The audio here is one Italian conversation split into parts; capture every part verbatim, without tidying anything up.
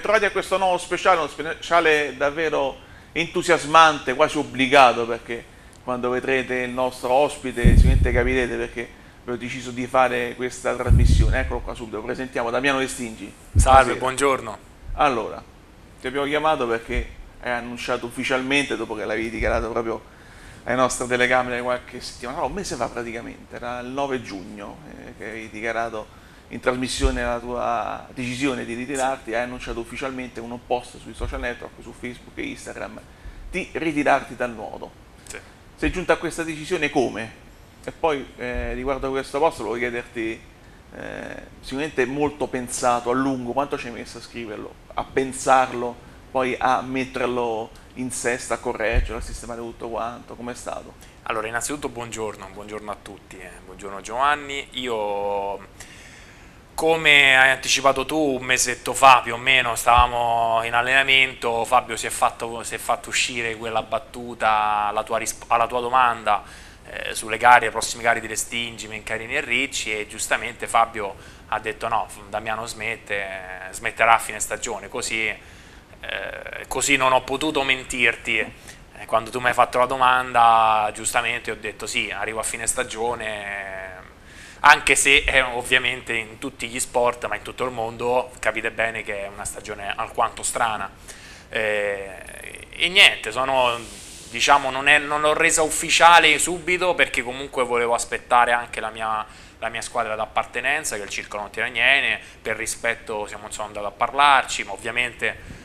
bentrovati a questo nuovo speciale, uno speciale davvero entusiasmante, quasi obbligato, perché quando vedrete il nostro ospite sicuramente capirete perché ho deciso di fare questa trasmissione. Eccolo qua subito, presentiamo Damiano Vestingi. Salve, buongiorno. Allora, ti abbiamo chiamato perché hai annunciato ufficialmente, dopo che l'avevi dichiarato proprio alle nostre telecamere qualche settimana, no, un mese fa praticamente, era il nove giugno eh, che avevi dichiarato in trasmissione la tua decisione di ritirarti, hai annunciato ufficialmente con un post sui social network, su Facebook e Instagram, di ritirarti dal nuoto. Sì. Sei giunta a questa decisione come? E poi eh, riguardo a questo post volevo chiederti, eh, sicuramente molto pensato, a lungo, quanto ci hai messo a scriverlo, a pensarlo, poi a metterlo in sesta, a correggerlo, a sistemare tutto quanto, com'è stato? Allora, innanzitutto buongiorno, buongiorno a tutti, eh. Buongiorno Giovanni. Io, come hai anticipato tu, un mesetto fa più o meno stavamo in allenamento, Fabio si è fatto, si è fatto uscire quella battuta alla tua, alla tua domanda eh, sulle gare, le prossime gare di Restingi, Mencarini e Ricci, e giustamente Fabio ha detto no, Damiano smette, smetterà a fine stagione, così, eh, così non ho potuto mentirti. Eh, quando tu mi hai fatto la domanda, giustamente ho detto sì, arrivo a fine stagione, anche se eh, ovviamente in tutti gli sport, ma in tutto il mondo, capite bene che è una stagione alquanto strana. Eh, e niente, sono, diciamo, non, è, non l'ho resa ufficiale subito perché comunque volevo aspettare anche la mia, la mia squadra d'appartenenza, che è il Circolo Nottianiene, per rispetto siamo insomma andati a parlarci, ma ovviamente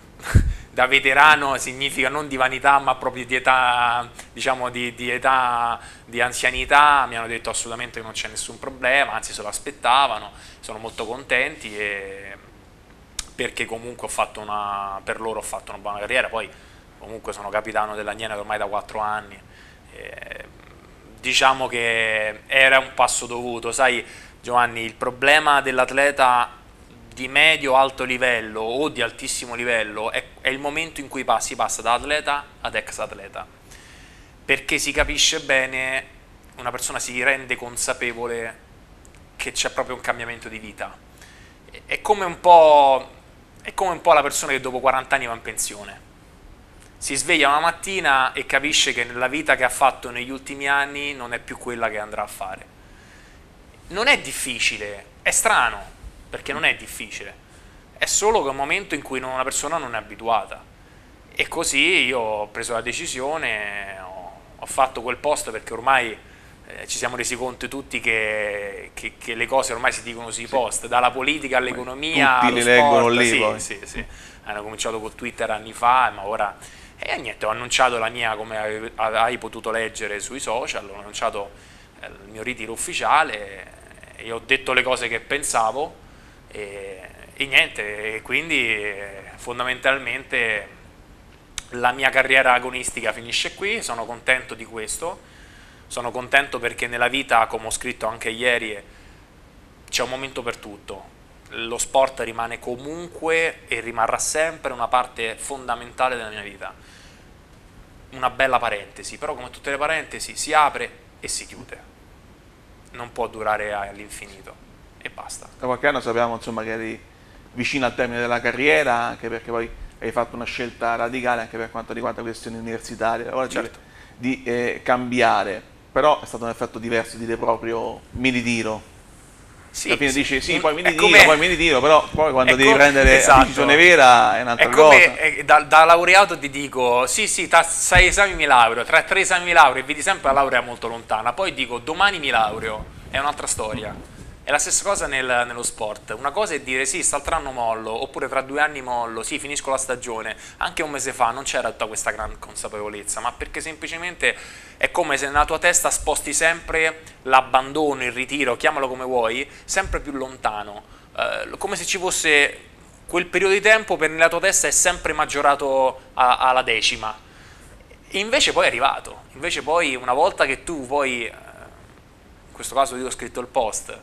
da veterano significa non di vanità ma proprio di età, diciamo di, di età di anzianità. Mi hanno detto assolutamente che non c'è nessun problema, anzi se lo aspettavano, sono molto contenti, e perché comunque ho fatto una, per loro ho fatto una buona carriera, poi comunque sono capitano dell'Aniene ormai da quattro anni, e diciamo che era un passo dovuto. Sai Giovanni, il problema dell'atleta di medio-alto livello o di altissimo livello è, è il momento in cui si passa da atleta ad ex atleta, perché si capisce bene, una persona si rende consapevole che c'è proprio un cambiamento di vita. È come un po', è come un po' la persona che dopo quaranta anni va in pensione, si sveglia una mattina e capisce che la vita che ha fatto negli ultimi anni non è più quella che andrà a fare. Non è difficile, è strano, perché non è difficile, è solo che è un momento in cui una persona non è abituata. E così io ho preso la decisione, ho, ho fatto quel post perché ormai eh, ci siamo resi conto tutti che, che, che le cose ormai si dicono sui post, dalla politica all'economia, tutti allo li sport. leggono lì, sì, poi. sì, sì. Hanno cominciato con Twitter anni fa, ma ora... E niente, ho annunciato la mia, come hai potuto leggere sui social, ho annunciato il mio ritiro ufficiale e ho detto le cose che pensavo. E, e niente, e quindi fondamentalmente la mia carriera agonistica finisce qui. Sono contento di questo, sono contento perché nella vita, come ho scritto anche ieri, c'è un momento per tutto. Lo sport rimane comunque e rimarrà sempre una parte fondamentale della mia vita, una bella parentesi, però come tutte le parentesi si apre e si chiude, non può durare all'infinito. E basta. Da qualche anno sappiamo insomma che eri vicino al termine della carriera, anche perché poi hai fatto una scelta radicale anche per quanto riguarda questioni universitarie, ora Certo. di eh, cambiare, però è stato un effetto diverso, dire proprio mi ritiro. Sì, Alla fine sì. dici sì, Un, poi mi ritiro, come, poi mi ritiro, però poi quando devi come, prendere esatto. la decisione vera è un'altra è come, cosa. È, da, da laureato ti dico sì sì, tra sei esami mi laureo, tra tre esami mi laureo e vedi sempre la laurea molto lontana, poi dico domani mi laureo, è un'altra storia. È la stessa cosa nel, nello sport. Una cosa è dire sì, quest'altro anno mollo, oppure tra due anni mollo, sì, finisco la stagione. Anche un mese fa non c'era tutta questa gran consapevolezza, ma perché semplicemente è come se nella tua testa sposti sempre l'abbandono, il ritiro, chiamalo come vuoi, sempre più lontano. Eh, come se ci fosse quel periodo di tempo per nella tua testa è sempre maggiorato a, alla decima. E invece poi è arrivato. Invece poi una volta che tu poi, in questo caso io ho scritto il post,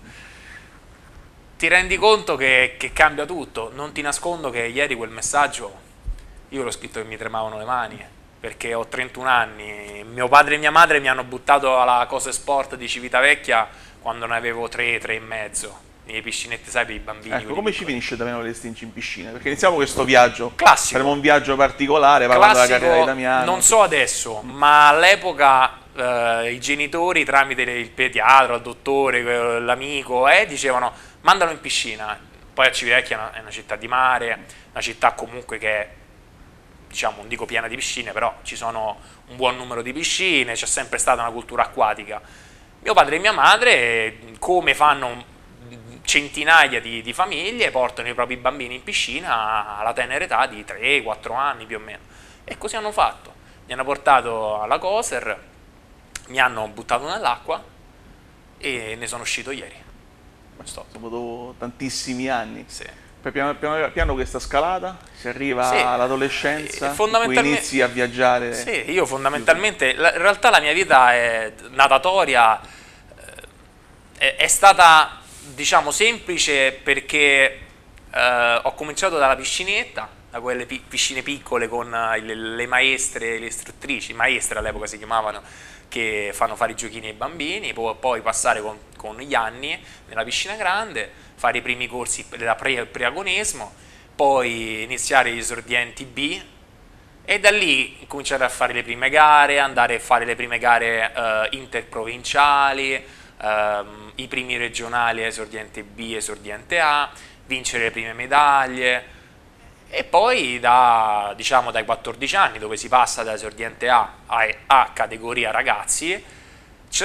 ti rendi conto che, che cambia tutto. Non ti nascondo che ieri quel messaggio io l'ho scritto che mi tremavano le mani, perché ho trentuno anni, mio padre e mia madre mi hanno buttato alla Cose Sport di Civitavecchia quando ne avevo tre, tre e mezzo, nelle piscinette, sai, per i bambini. Ecco, come ci piccoli. finisce Damiano Lestinci in piscina? Perché iniziamo questo viaggio, Classico. faremo un viaggio particolare, parlando della Classico, carriera di Damiano. non so adesso, ma all'epoca eh, i genitori tramite il pediatra, il dottore, l'amico, eh, dicevano mandalo in piscina. Poi a Civitavecchia è una, è una città di mare, una città comunque che è, diciamo, non dico piena di piscine, però ci sono un buon numero di piscine, c'è sempre stata una cultura acquatica. Mio padre e mia madre, come fanno centinaia di, di famiglie, portano i propri bambini in piscina alla tenera età di tre quattro anni più o meno. E così hanno fatto. Mi hanno portato alla Coser, mi hanno buttato nell'acqua e ne sono uscito ieri. Stop. Dopo tantissimi anni. Sì. Poi piano, piano, piano questa scalata, si arriva Sì, all'adolescenza, in cui fondamentalmente- inizi a viaggiare. Sì, io fondamentalmente, la- in realtà la mia vita è natatoria, eh, è, è stata, diciamo, semplice perché eh, ho cominciato dalla piscinetta, da quelle pi- piscine piccole con eh, le, le maestre, le istruttrici, maestre all'epoca si chiamavano, che fanno fare i giochini ai bambini, poi, poi passare con, con gli anni nella piscina grande, fare i primi corsi da pre- preagonismo, poi iniziare gli esordienti B e da lì cominciare a fare le prime gare, andare a fare le prime gare eh, interprovinciali, ehm, i primi regionali esordiente B, esordiente A, vincere le prime medaglie e poi da, diciamo, dai quattordici anni, dove si passa da esordiente A a, a categoria ragazzi, c'è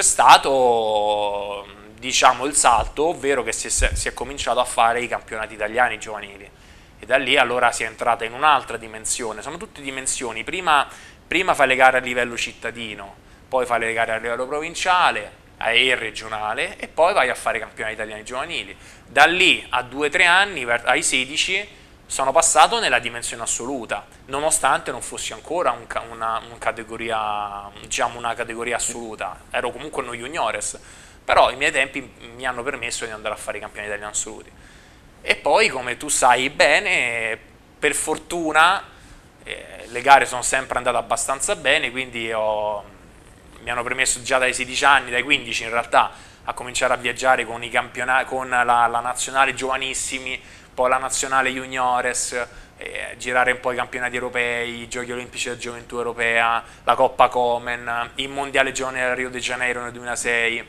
stato, diciamo, il salto, ovvero che si è, si è cominciato a fare i campionati italiani giovanili e da lì allora si è entrata in un'altra dimensione. Sono tutte dimensioni: prima, prima fai le gare a livello cittadino, poi fai le gare a livello provinciale e regionale e poi vai a fare i campionati italiani giovanili. Da lì a due tre anni, ai sedici, sono passato nella dimensione assoluta, nonostante non fossi ancora un, una, un categoria, diciamo una categoria assoluta, ero comunque uno juniores, però i miei tempi mi hanno permesso di andare a fare i campioni italiani assoluti. E poi, come tu sai bene, per fortuna eh, le gare sono sempre andate abbastanza bene, quindi ho, mi hanno permesso già dai sedici anni, dai quindici in realtà, a cominciare a viaggiare con, i campionati, con la, la nazionale giovanissimi, poi la nazionale juniores, eh, girare un po' i campionati europei, i giochi olimpici della gioventù europea, la Coppa Komen, il mondiale giovane a Rio de Janeiro nel duemilasei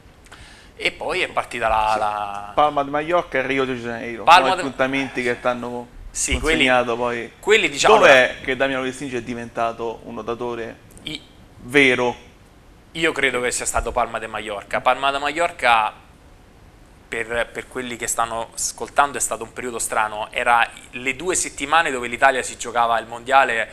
e poi è partita la... Sì. la... Palma di Mallorca e Rio de Janeiro, Palma sono de... appuntamenti che ti hanno sì, consegnato quelli, poi. Quelli, diciamo, dov'è allora, che Damiano Lestinci è diventato un nuotatore i... vero? Io credo che sia stato Palma de Mallorca. Palma de Mallorca, per, per quelli che stanno ascoltando, è stato un periodo strano. Era le due settimane dove l'Italia si giocava il mondiale,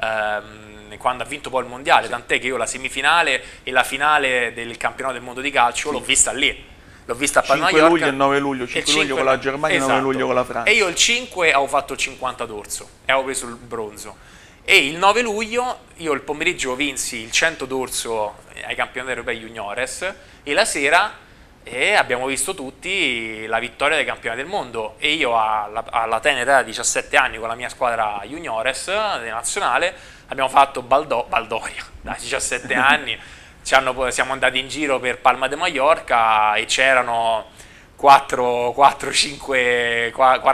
ehm, quando ha vinto poi il mondiale, tant'è che io la semifinale e la finale del campionato del mondo di calcio Sì. l'ho vista lì. L'ho vista a Palma de cinque Mallorca. luglio e nove luglio, cinque luglio con la Germania e esatto. nove luglio con la Francia. E io il cinque avevo fatto il cinquanta d'orso e avevo preso il bronzo. E il nove luglio io il pomeriggio vinsi il cento d'orso ai campionati europei juniores e la sera e abbiamo visto tutti la vittoria dei campioni del mondo e io alla, alla tenera età di diciassette anni con la mia squadra juniores nazionale abbiamo fatto Baldo, Baldoria da diciassette anni, ci hanno, siamo andati in giro per Palma de Mallorca e c'erano quattro cinque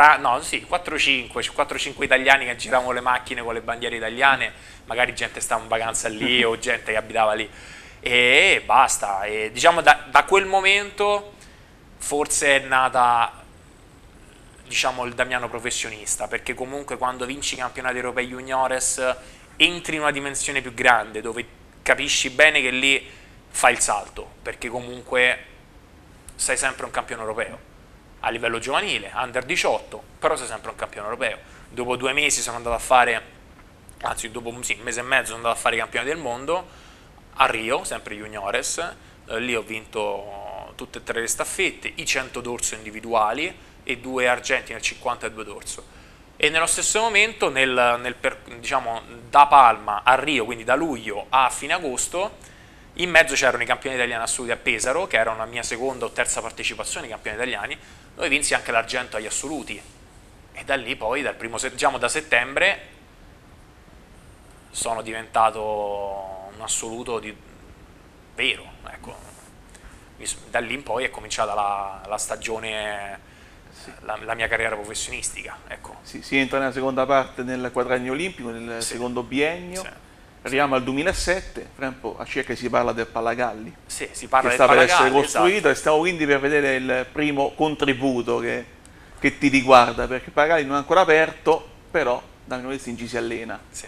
italiani che giravano le macchine con le bandiere italiane, magari gente stava in vacanza lì o gente che abitava lì e basta. E diciamo da, da quel momento forse è nata, diciamo, il Damiano professionista, perché comunque quando vinci i campionati europei juniores entri in una dimensione più grande dove capisci bene che lì fai il salto, perché comunque sei sempre un campione europeo a livello giovanile, under diciotto, però sei sempre un campione europeo. Dopo due mesi sono andato a fare, anzi dopo sì, un mese e mezzo sono andato a fare i campioni del mondo a Rio, sempre juniores, eh, lì ho vinto tutte e tre le staffette, i cento d'orso individuali e due argenti nel cinquanta e due d'orso. E nello stesso momento, nel, nel per, diciamo, da Palma a Rio, quindi da luglio a fine agosto, in mezzo c'erano i campioni italiani assoluti a Pesaro, che era una mia seconda o terza partecipazione ai campioni italiani, dove vinsi anche l'argento agli assoluti. E da lì poi, dal primo, diciamo da settembre, sono diventato un assoluto di... vero, ecco. da lì in poi è cominciata la, la stagione, sì. la, la mia carriera professionistica. Ecco. Sì, si entra nella seconda parte nel quadriennio olimpico, nel sì. secondo biennio. Sì. Arriviamo al duemilasette, fra un po' a circa si parla del Palagalli, sì, si parla che del sta per essere Palagalli, costruito, esatto. E stiamo quindi per vedere il primo contributo che, che ti riguarda, perché il Palagalli non è ancora aperto, però Damiano Lestingi si allena. Sì.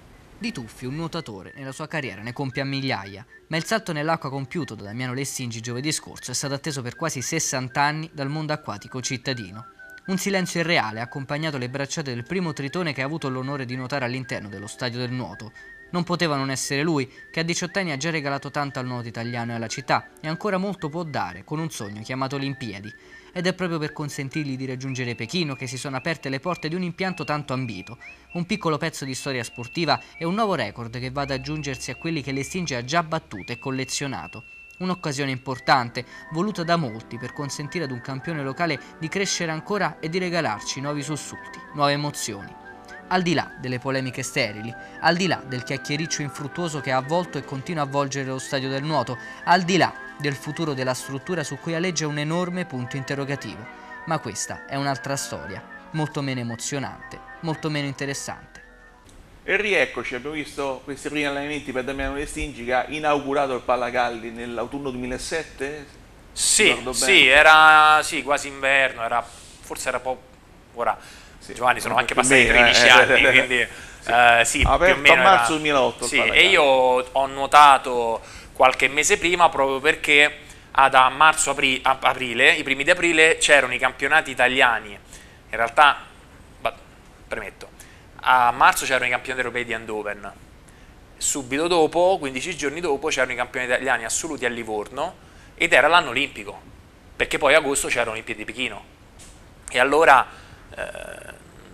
Di tuffi un nuotatore nella sua carriera ne compie a migliaia, ma il salto nell'acqua compiuto da Damiano Lestingi giovedì scorso è stato atteso per quasi sessanta anni dal mondo acquatico cittadino. Un silenzio irreale ha accompagnato le bracciate del primo tritone che ha avuto l'onore di nuotare all'interno dello stadio del nuoto. Non poteva non essere lui, che a diciotto anni ha già regalato tanto al nuoto italiano e alla città, e ancora molto può dare con un sogno chiamato Olimpiadi. Ed è proprio per consentirgli di raggiungere Pechino che si sono aperte le porte di un impianto tanto ambito, un piccolo pezzo di storia sportiva e un nuovo record che va ad aggiungersi a quelli che Lestingi ha già battuto e collezionato. Un'occasione importante, voluta da molti per consentire ad un campione locale di crescere ancora e di regalarci nuovi sussulti, nuove emozioni. Al di là delle polemiche sterili, al di là del chiacchiericcio infruttuoso che ha avvolto e continua a avvolgere lo stadio del nuoto, al di là del futuro della struttura su cui aleggia un enorme punto interrogativo. Ma questa è un'altra storia, molto meno emozionante, molto meno interessante. E rieccoci, abbiamo visto questi primi allenamenti per Damiano Lestingi che ha inaugurato il Palagalli nell'autunno duemilasette? Sì, sì, era sì, quasi inverno, era, forse era po' ora. Sì, Giovanni, sono anche passati meno, tredici eh, anni, eh, quindi sì. uh, sì, aperto più o meno a marzo era, duemilaotto. Sì, e io ho nuotato qualche mese prima proprio perché ad a marzo apri, a, aprile, i primi di aprile c'erano i campionati italiani. In realtà, bah, premetto, a marzo c'erano i campionati europei di Eindhoven. Subito dopo, quindici giorni dopo, c'erano i campionati italiani assoluti a Livorno ed era l'anno olimpico, perché poi a agosto c'erano le Olimpiadi di Pechino. E allora Eh,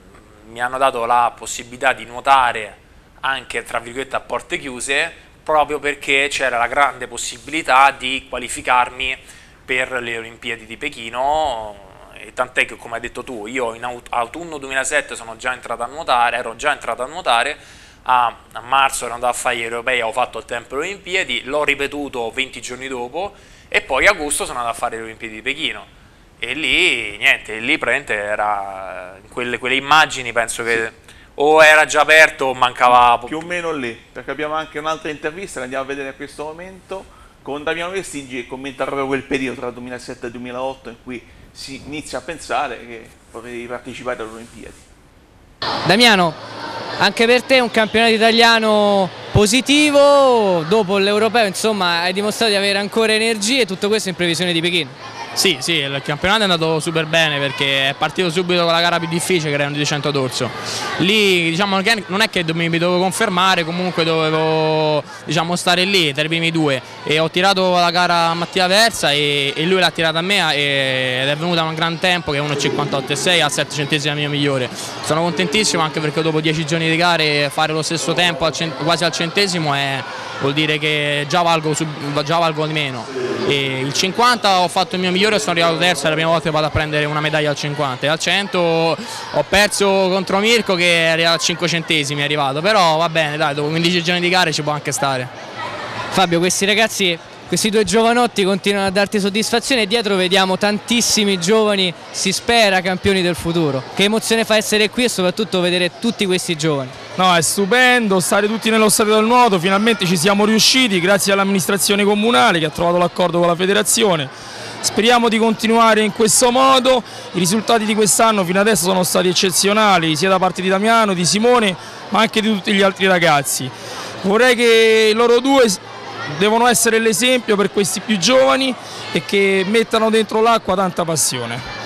mi hanno dato la possibilità di nuotare anche tra virgolette a porte chiuse proprio perché c'era la grande possibilità di qualificarmi per le Olimpiadi di Pechino, e tant'è che, come hai detto tu, io in autunno duemilasette sono già entrato a nuotare, ero già entrato a nuotare, a, a marzo ero andato a fare gli europei, ho fatto il tempo alle Olimpiadi, l'ho ripetuto venti giorni dopo e poi a agosto sono andato a fare le Olimpiadi di Pechino. E lì, niente, lì praticamente era, in quelle, quelle immagini penso che sì. O era già aperto o mancava... Più o meno lì, perché abbiamo anche un'altra intervista che andiamo a vedere a questo momento, con Damiano Lestingi che commenta proprio quel periodo tra duemilasette e duemilaotto in cui si inizia a pensare che potevi partecipare alle Olimpiadi. Damiano, anche per te un campionato italiano positivo, dopo l'Europeo insomma hai dimostrato di avere ancora energie e tutto questo in previsione di Pechino. Sì, sì, il campionato è andato super bene perché è partito subito con la gara più difficile che era un duecento d'orso. Lì diciamo non è che mi dovevo confermare, comunque dovevo diciamo, stare lì tra i primi due e ho tirato la gara a Mattia Versa e, e lui l'ha tirata a me e, ed è venuta un gran tempo che è uno virgola cinquantotto e sei a sette centesimi al mio migliore. Sono contentissimo anche perché dopo dieci giorni di gare fare lo stesso tempo al quasi al centesimo è, vuol dire che già valgo, già valgo di meno. E il cinquanta ho fatto il mio migliore e sono arrivato terzo, è la prima volta che vado a prendere una medaglia al cinquanta, e al cento ho perso contro Mirko che era a cinque centesimi, è arrivato, però va bene, dai, dopo quindici giorni di gare ci può anche stare. Fabio, questi ragazzi, questi due giovanotti continuano a darti soddisfazione e dietro vediamo tantissimi giovani, si spera campioni del futuro. Che emozione fa essere qui e soprattutto vedere tutti questi giovani? No, è stupendo stare tutti nello stadio del nuoto, finalmente ci siamo riusciti grazie all'amministrazione comunale che ha trovato l'accordo con la federazione. Speriamo di continuare in questo modo, i risultati di quest'anno fino adesso sono stati eccezionali, sia da parte di Damiano, di Simone, ma anche di tutti gli altri ragazzi. Vorrei che loro due devono essere l'esempio per questi più giovani e che mettano dentro l'acqua tanta passione.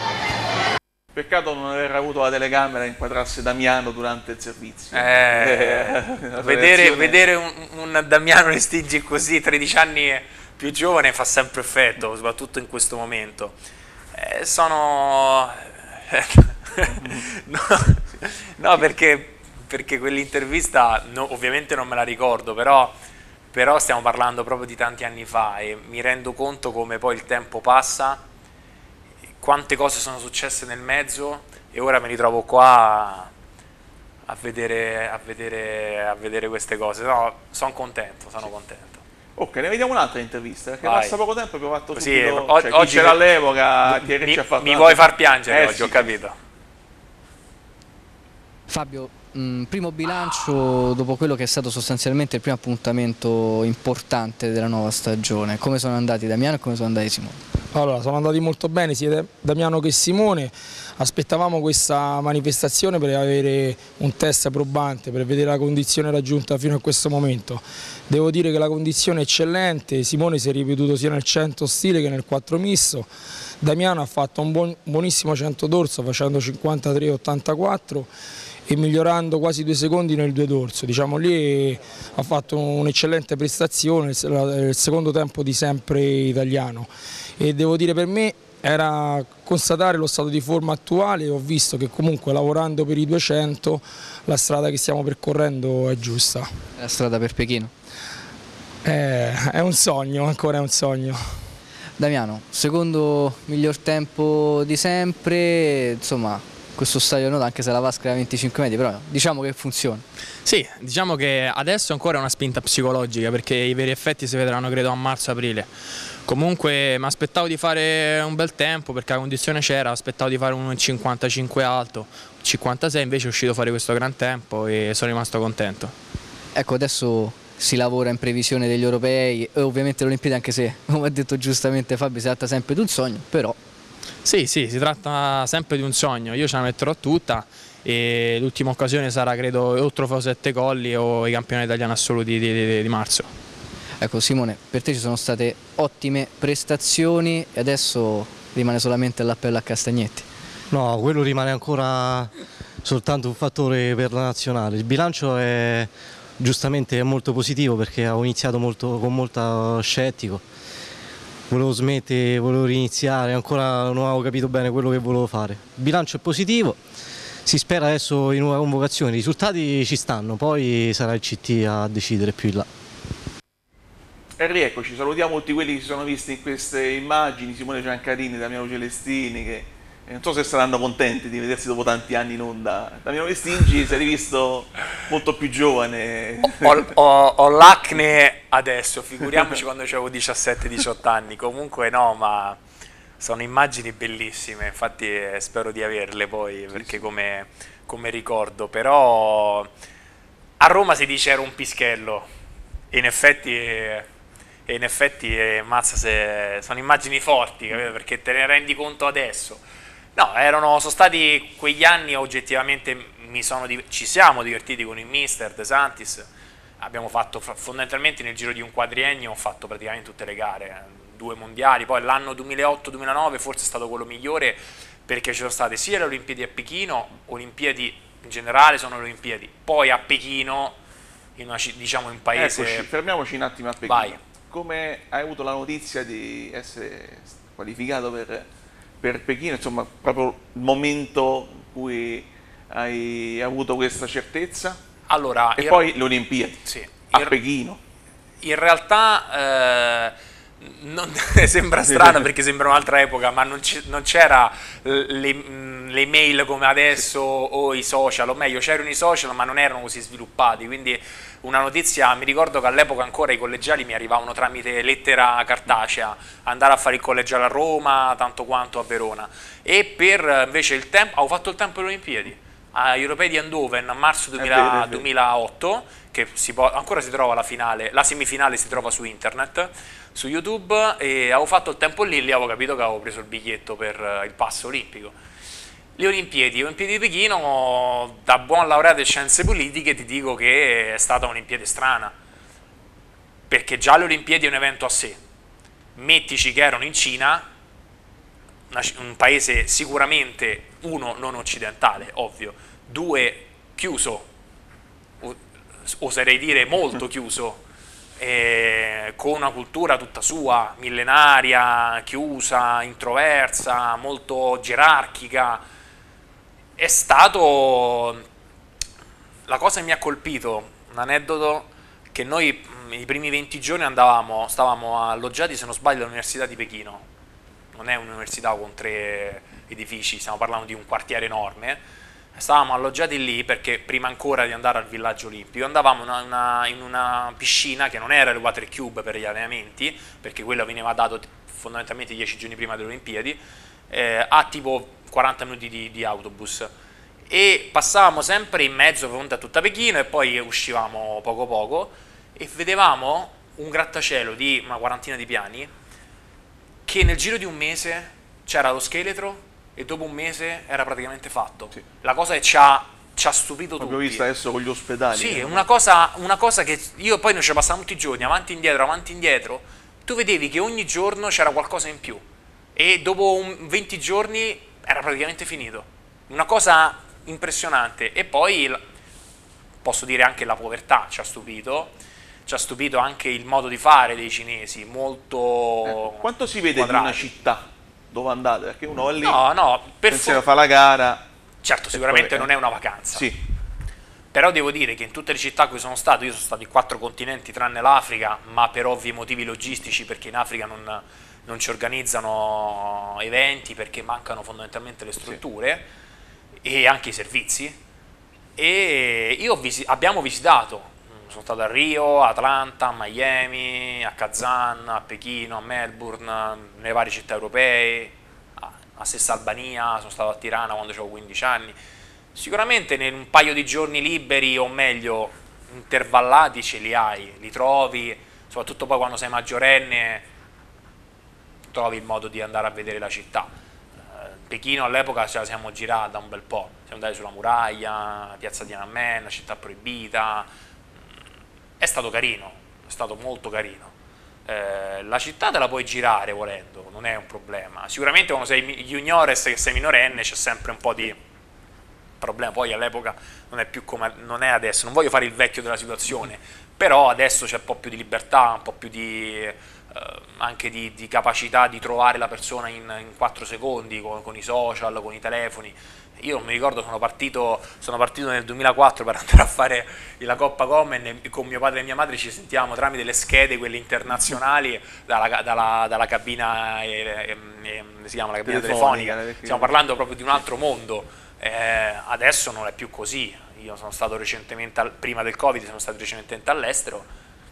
Peccato non aver avuto la telecamera e inquadrasse Damiano durante il servizio. Eh, vedere vedere un, un Damiano Lestingi così, tredici anni più giovane, fa sempre effetto, soprattutto in questo momento. Eh, sono... no, no, perché, perché quell'intervista no, ovviamente non me la ricordo, però, però stiamo parlando proprio di tanti anni fa e mi rendo conto come poi il tempo passa, quante cose sono successe nel mezzo e ora mi ritrovo qua a vedere, a vedere, a vedere queste cose. No, sono contento, sono contento. Ok, ne vediamo un'altra intervista, perché Vai. passa poco tempo e abbiamo fatto Così, subito, o- cioè, oggi chi c'era mi- all'epoca, chi Mi, ci ha fatto mi una- vuoi far piangere Eh, oggi, sì, ho sì, capito. Fabio, mh, primo bilancio dopo quello che è stato sostanzialmente il primo appuntamento importante della nuova stagione. Come sono andati Damiano e come sono andati Simone? Allora, sono andati molto bene sia Damiano che Simone, aspettavamo questa manifestazione per avere un test probante, per vedere la condizione raggiunta fino a questo momento. Devo dire che la condizione è eccellente, Simone si è ripetuto sia nel cento stile che nel quattro misto, Damiano ha fatto un buon, buonissimo cento d'orso facendo cinquantatré ottantaquattro e migliorando quasi due secondi nel due d'orso, diciamo lì ha fatto un'eccellente prestazione, il secondo tempo di sempre italiano. E devo dire per me era constatare lo stato di forma attuale e ho visto che comunque lavorando per i duecento la strada che stiamo percorrendo è giusta. La strada per Pechino. È, è un sogno, ancora è un sogno. Damiano, secondo miglior tempo di sempre, insomma questo stadio nuoto anche se la vasca è a venticinque metri, però diciamo che funziona. Sì, diciamo che adesso ancora è una spinta psicologica perché i veri effetti si vedranno credo a marzo-aprile. Comunque mi aspettavo di fare un bel tempo perché la condizione c'era, aspettavo di fare un cinquantacinque alto, cinquantasei invece è uscito a fare questo gran tempo e sono rimasto contento. Ecco, adesso si lavora in previsione degli europei e ovviamente le Olimpiadi, anche se come ha detto giustamente Fabio si tratta sempre di un sogno, però... Sì, sì, si tratta sempre di un sogno, io ce la metterò tutta e l'ultima occasione sarà credo o il trofeo Sette Colli o i campioni italiani assoluti di, di, di marzo. Ecco Simone, per te ci sono state ottime prestazioni e adesso rimane solamente l'appello a Castagnetti. No, quello rimane ancora soltanto un fattore per la nazionale. Il bilancio è giustamente è molto positivo perché ho iniziato molto, con molto scettico. Volevo smettere, volevo riniziare, ancora non avevo capito bene quello che volevo fare. Il bilancio è positivo, si spera adesso in nuova convocazione, i risultati ci stanno, poi sarà il C T a decidere più in là. E rieccoci, salutiamo tutti quelli che si sono visti in queste immagini, Simone Giancarini, Damiano Celestini, che eh, non so se saranno contenti di vedersi dopo tanti anni in onda. Damiano Celestini si è rivisto molto più giovane. Ho, ho, ho l'acne adesso, figuriamoci quando avevo diciassette diciotto anni. Comunque no, ma sono immagini bellissime, infatti eh, spero di averle poi, Sì, perché sì. Come, come ricordo. Però a Roma si dice era un pischello, e in effetti... eh, E in effetti, eh, mazza, se sono immagini forti, capito? Perché te ne rendi conto adesso. No, erano, sono stati quegli anni oggettivamente mi sono, ci siamo divertiti con il mister De Santis. Abbiamo fatto fondamentalmente nel giro di un quadriennio, ho fatto praticamente tutte le gare, due mondiali. Poi l'anno duemilaotto duemilanove forse è stato quello migliore perché ci sono state sia le Olimpiadi a Pechino, Olimpiadi in generale sono le Olimpiadi, poi a Pechino, in una, diciamo in paese... Eccoci, fermiamoci un attimo a Pechino. Vai. Come hai avuto la notizia di essere qualificato per, per Pechino, insomma, proprio il momento in cui hai avuto questa certezza? Allora, E in- poi le Olimpiadi sì, a in- Pechino. In realtà eh, non, sembra strano perché sembra un'altra epoca, ma non c- non c'era le, le mail come adesso o i social, o meglio c'erano i social ma non erano così sviluppati, quindi una notizia, mi ricordo che all'epoca ancora i collegiali mi arrivavano tramite lettera cartacea, andare a fare il collegiale a Roma tanto quanto a Verona, e per invece il tempo, avevo fatto il tempo alle Olimpiadi, agli europei di Eindhoven a marzo È vero, è vero. duemilaotto, che si può, ancora si trova la finale, la semifinale si trova su internet, su YouTube, e avevo fatto il tempo lì, lì avevo capito che avevo preso il biglietto per eh, il passo olimpico. Le Olimpiadi, le Olimpiadi di Pechino, da buon laureato in scienze politiche ti dico che è stata un'Olimpiade strana, perché già le Olimpiadi è un evento a sé, mettici che erano in Cina, una- un paese sicuramente, uno, non occidentale, ovvio, due, chiuso, o- oserei dire molto chiuso, eh, con una cultura tutta sua, millenaria, chiusa, introversa, molto gerarchica. È stato, la cosa che mi ha colpito, un aneddoto, che noi mh, i primi venti giorni andavamo, stavamo alloggiati, se non sbaglio, all'Università di Pechino. Non è un'università con tre edifici, stiamo parlando di un quartiere enorme, stavamo alloggiati lì perché prima ancora di andare al villaggio olimpico andavamo in una, in una piscina che non era il water cube per gli allenamenti, perché quello veniva dato fondamentalmente dieci giorni prima delle Olimpiadi, eh, a tipo quaranta minuti di, di autobus, e passavamo sempre in mezzo a tutta Pechino e poi uscivamo poco poco e vedevamo un grattacielo di una quarantina di piani che nel giro di un mese c'era lo scheletro e dopo un mese era praticamente fatto. Sì. La cosa che ci ha, ci ha stupito tutti. L'abbiamo visto adesso con gli ospedali. Sì, una cosa, una cosa che io poi noi ci passavamo tutti i giorni, avanti e indietro, avanti e indietro, tu vedevi che ogni giorno c'era qualcosa in più e dopo un venti giorni era praticamente finito. Una cosa impressionante. E poi posso dire anche la povertà ci ha stupito, ci ha stupito anche il modo di fare dei cinesi, molto ecco, quanto si vede quadrati. Di una città dove andate? Perché uno va lì, no, no, per pensa fa la gara. Certo, sicuramente poi, non è una vacanza. Sì. Però devo dire che in tutte le città in cui sono stato, io sono stato in quattro continenti tranne l'Africa, ma per ovvi motivi logistici, perché in Africa non, non ci organizzano eventi, perché mancano fondamentalmente le strutture sì. e anche i servizi. E io visi- abbiamo visitato, sono stato a Rio, a Atlanta, a Miami, a Kazan, a Pechino, a Melbourne, nelle varie città europee, a, a stessa Albania, sono stato a Tirana quando avevo quindici anni. Sicuramente in un paio di giorni liberi, o meglio intervallati, ce li hai, li trovi, soprattutto poi quando sei maggiorenne trovi il modo di andare a vedere la città. eh, Pechino all'epoca ce la siamo girata un bel po', siamo andati sulla muraglia, piazza Tiananmen, la città proibita, è stato carino, è stato molto carino. Eh, la città te la puoi girare volendo, non è un problema. Sicuramente quando sei juniores, che sei minorenne, c'è sempre un po' di problema. Poi all'epoca non è più come non è adesso, non voglio fare il vecchio della situazione, però adesso c'è un po' più di libertà, un po' più di eh, anche di, di capacità di trovare la persona in, in quattro secondi con, con i social, con i telefoni. Io non mi ricordo, sono partito, sono partito nel duemilaquattro per andare a fare la Coppa Comen e con mio padre e mia madre ci sentivamo tramite le schede, quelle internazionali, dalla, dalla, dalla cabina, eh, eh, si chiama la cabina telefonica, telefonica. Stiamo parlando proprio di un altro mondo. Eh, adesso non è più così. Io sono stato recentemente, al, prima del Covid, sono stato recentemente all'estero,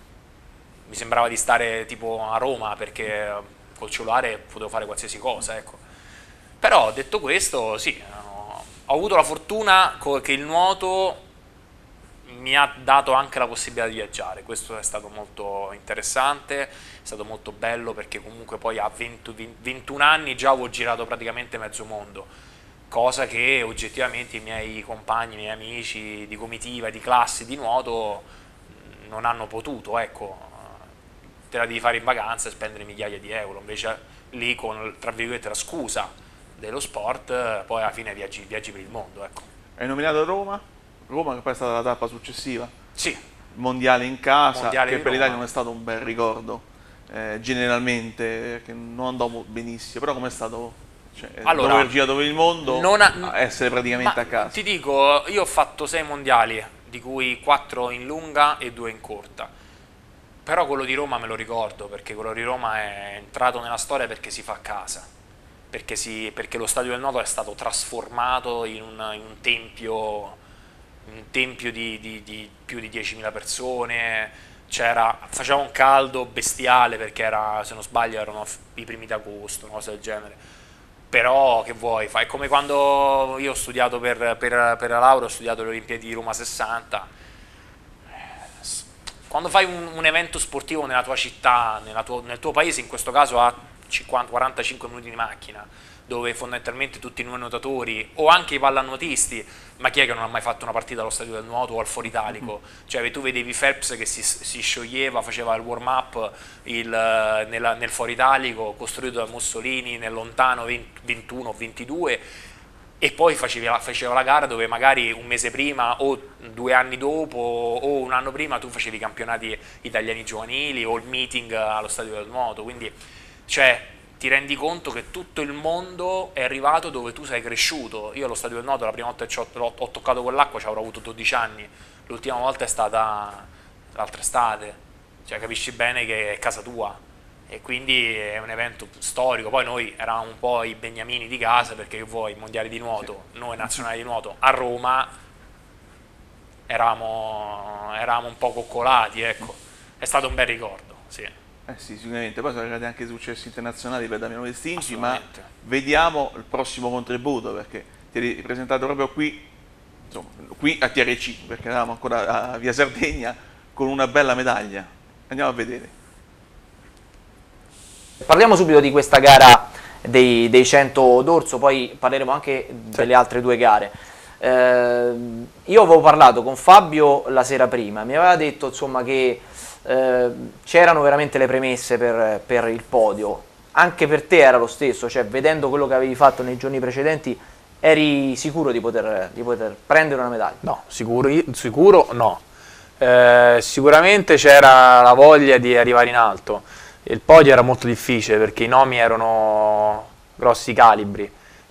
mi sembrava di stare tipo a Roma perché col cellulare potevo fare qualsiasi cosa, ecco. Però detto questo, sì, ho avuto la fortuna che il nuoto mi ha dato anche la possibilità di viaggiare. Questo è stato molto interessante, è stato molto bello, perché comunque poi a venti, ventuno anni già avevo girato praticamente mezzo mondo, cosa che oggettivamente i miei compagni, i miei amici di comitiva, di classe di nuoto non hanno potuto, ecco. Te la devi fare in vacanza e spendere migliaia di euro, invece lì con, tra virgolette, la scusa dello sport, poi alla fine viaggi, viaggi per il mondo, ecco. Hai nominato Roma? Roma che poi è stata la tappa successiva. Sì. Mondiale in casa, Mondiale che di per l'Italia Roma. non è stato un bel ricordo, eh, generalmente, che non andò benissimo, però com'è stato, cioè, allora, dopo aver girato per il mondo, non ha, a essere praticamente ma a casa? Ti dico, io ho fatto sei mondiali, di cui quattro in lunga e due in corta. Però quello di Roma me lo ricordo, perché quello di Roma è entrato nella storia perché si fa a casa, perché, si, perché lo Stadio del Noto è stato trasformato in un, in un tempio, un tempio di, di, di più di diecimila persone, c'era, faceva un caldo bestiale perché era, se non sbaglio erano i primi d'agosto, una cosa del genere. Però che vuoi, fai come quando io ho studiato per, per, per la laurea, ho studiato le Olimpiadi di Roma sessanta. Quando fai un, un evento sportivo nella tua città, nella tuo, nel tuo paese, in questo caso a cinquanta quarantacinque minuti di macchina, dove fondamentalmente tutti i nuotatori o anche i pallanuotisti, ma chi è che non ha mai fatto una partita allo Stadio del Nuoto o al Foro Italico? Cioè tu vedevi Phelps che si, si scioglieva, faceva il warm up il, nella, nel Foro Italico costruito da Mussolini nel lontano ventuno ventidue, e poi faceva, faceva la gara dove magari un mese prima o due anni dopo o un anno prima tu facevi i campionati italiani giovanili o il meeting allo Stadio del Nuoto. Quindi cioè ti rendi conto che tutto il mondo è arrivato dove tu sei cresciuto. Io allo Stadio del Noto la prima volta che ho, ho toccato quell'acqua ci avrò avuto dodici anni, l'ultima volta è stata l'altra estate, cioè capisci bene che è casa tua. e quindi è un evento storico. Poi noi eravamo un po' i beniamini di casa, perché che vuoi, i mondiali di nuoto, sì. Noi nazionali di nuoto a Roma eravamo, eravamo un po' coccolati, ecco. È stato un bel ricordo, sì. Eh sì, sicuramente. Poi sono arrivati anche successi internazionali per Damiano Lestingi, ma vediamo il prossimo contributo, perché ti eri presentato proprio qui, insomma, qui a T R C, perché eravamo ancora a Via Sardegna, con una bella medaglia. Andiamo a vedere. Parliamo subito di questa gara dei, dei cento d'orso, poi parleremo anche delle altre due gare. Eh, io avevo parlato con Fabio la sera prima, mi aveva detto insomma che eh, c'erano veramente le premesse per, per il podio. Anche per te era lo stesso, cioè vedendo quello che avevi fatto nei giorni precedenti eri sicuro di poter, di poter prendere una medaglia? No, sicuro, sicuro no. Eh, sicuramente c'era la voglia di arrivare in alto. Il podio era molto difficile perché i nomi erano grossi calibri.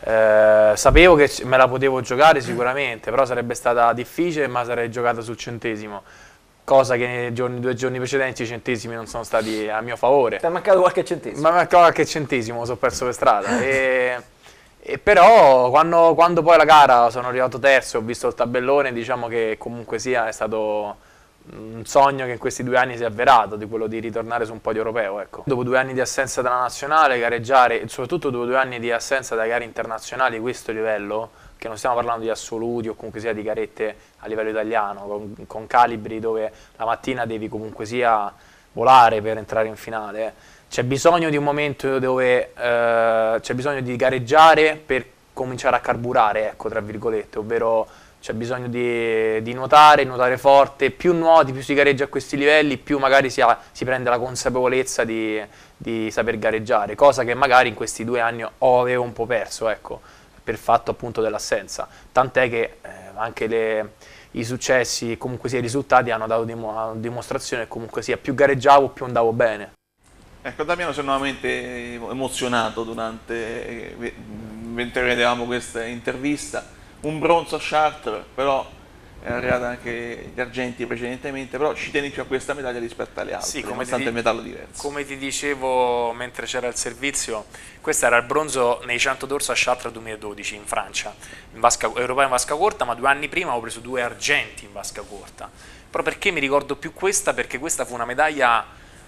Eh, sapevo che me la potevo giocare sicuramente, però sarebbe stata difficile, ma sarei giocata sul centesimo, cosa che nei giorni, due giorni precedenti i centesimi non sono stati a mio favore. Ti è mancato qualche centesimo? Ma mi è mancato qualche centesimo, lo so perso per strada. e, e però quando, quando poi la gara sono arrivato terzo e ho visto il tabellone, diciamo che comunque sia è stato un sogno che in questi due anni si è avverato, di quello di ritornare su un podio europeo, ecco. Dopo due anni di assenza dalla nazionale, gareggiare, e soprattutto dopo due anni di assenza da gare internazionali di questo livello, che non stiamo parlando di assoluti o comunque sia di garette a livello italiano, con, con calibri dove la mattina devi comunque sia volare per entrare in finale, c'è bisogno di un momento dove eh, c'è bisogno di gareggiare per cominciare a carburare, ecco, tra virgolette, ovvero c'è bisogno di, di nuotare, nuotare forte. Più nuoti, più si gareggia a questi livelli, più magari si, ha, si prende la consapevolezza di, di saper gareggiare, cosa che magari in questi due anni ho, avevo un po' perso, ecco, per il fatto appunto dell'assenza. Tant'è che eh, anche le, i successi e comunque sia i risultati hanno dato dim- dimostrazione che comunque sia più gareggiavo più andavo bene. Ecco, Damiano si è nuovamente emozionato durante, mentre vedevamo questa intervista. Un bronzo a Chartres, però è arrivata anche gli argenti precedentemente, però ci tieni più a questa medaglia rispetto alle altre, sì, nonostante il metallo diverso. Come ti dicevo mentre c'era il servizio, questo era il bronzo nei cento d'orso a Chartres duemiladodici in Francia, in vasca, europeo in vasca corta, ma due anni prima ho preso due argenti in vasca corta. Però perché mi ricordo più questa? Perché questa fu una medaglia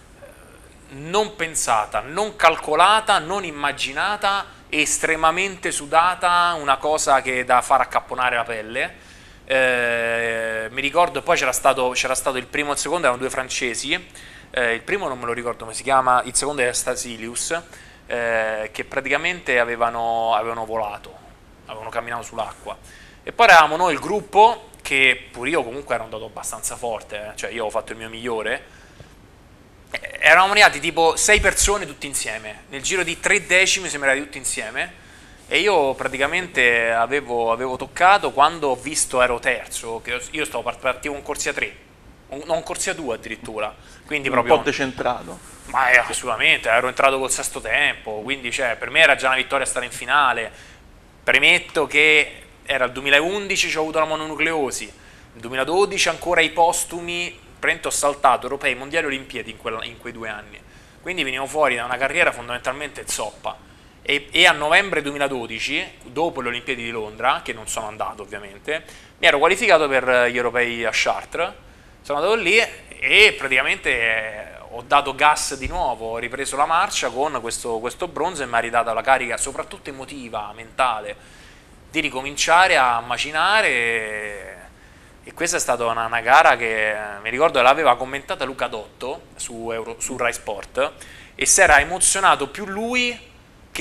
non pensata, non calcolata, non immaginata, estremamente sudata, una cosa che da far accapponare la pelle. Eh, mi ricordo poi c'era stato, c'era stato il primo e il secondo, erano due francesi, eh, il primo non me lo ricordo come si chiama, il secondo era Stasilius, eh, che praticamente avevano, avevano volato, avevano camminato sull'acqua. E poi eravamo noi il gruppo, che pure io comunque ero andato abbastanza forte, eh, cioè io ho fatto il mio migliore. Eravamo arrivati tipo sei persone tutti insieme, nel giro di tre decimi siamo arrivati tutti insieme e io praticamente avevo, avevo toccato quando ho visto ero terzo, che io stavo partivo con corsia tre, non corsia due addirittura, quindi un proprio po' decentrato. Ma eh, assolutamente, ero entrato col sesto tempo, quindi cioè, per me era già una vittoria stare in finale. Premetto che era il duemilaundici, ho avuto la mononucleosi, nel duemiladodici ancora i postumi. Ho saltato europei, mondiali, olimpiadi in, quella, in quei due anni, quindi venivo fuori da una carriera fondamentalmente zoppa e, e a novembre duemiladodici, dopo le Olimpiadi di Londra, che non sono andato ovviamente, mi ero qualificato per gli europei a Chartres, sono andato lì e praticamente eh, ho dato gas di nuovo, ho ripreso la marcia con questo, questo bronzo e mi ha ridato la carica soprattutto emotiva, mentale, di ricominciare a macinare. E questa è stata una, una gara che mi ricordo l'aveva commentata Luca Dotto su, Euro, su Rai Sport e si era emozionato più lui che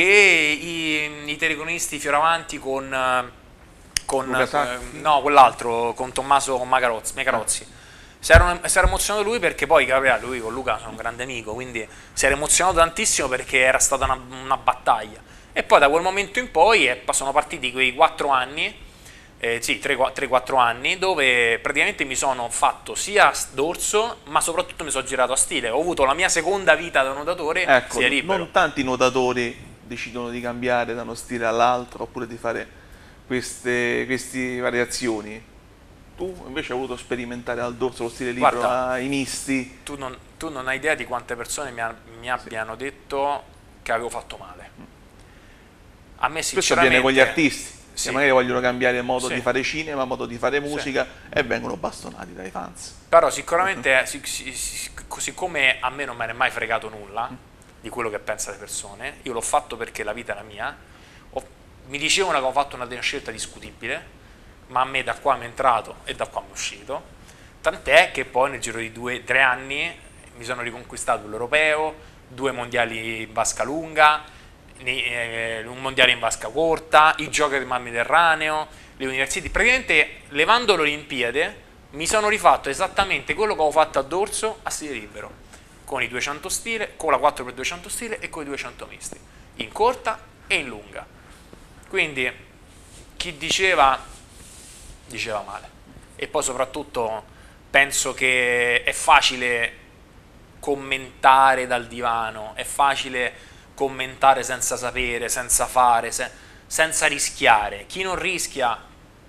i, i telecronisti Fioravanti con, con eh, no, quell'altro, con Tommaso Macarozzi. Macarozzi. Si era, si era emozionato lui perché poi Gabriele, lui con Luca sono un grande amico, quindi si era emozionato tantissimo perché era stata una, una battaglia. E poi da quel momento in poi è, sono partiti quei quattro anni. Eh, sì, tre quattro anni dove praticamente mi sono fatto sia dorso ma soprattutto mi sono girato a stile, ho avuto la mia seconda vita da nuotatore, ecco, sia libero. Non tanti nuotatori decidono di cambiare da uno stile all'altro oppure di fare queste, queste variazioni. Tu invece hai voluto sperimentare al dorso lo stile libero Guarda, ai misti. Tu non, tu non hai idea di quante persone mi, ha- mi abbiano detto che avevo fatto male. A me Spesso sinceramente... avviene con gli artisti, Sì. che magari vogliono cambiare modo Sì. di fare cinema, modo di fare musica e vengono bastonati dai fans. Però sicuramente, sic- sic- sic- siccome a me non me ne è mai fregato nulla di quello che pensano le persone, io l'ho fatto perché la vita è la mia, ho- mi dicevano che ho fatto una scelta discutibile, ma a me da qua mi è entrato e da qua mi è uscito, tant'è che poi nel giro di due tre anni mi sono riconquistato l'europeo, due mondiali in vasca lunga, ne- eh, un mondiale in vasca corta, i giochi del Mar Mediterraneo, le università, praticamente levando le Olimpiadi mi sono rifatto esattamente quello che avevo fatto a dorso a stile libero, con i duecento stile, con la quattro per duecento stile e con i duecento misti, in corta e in lunga. Quindi chi diceva, diceva male. E poi soprattutto penso che è facile commentare dal divano, è facile commentare senza sapere, senza fare, se- senza rischiare. Chi non rischia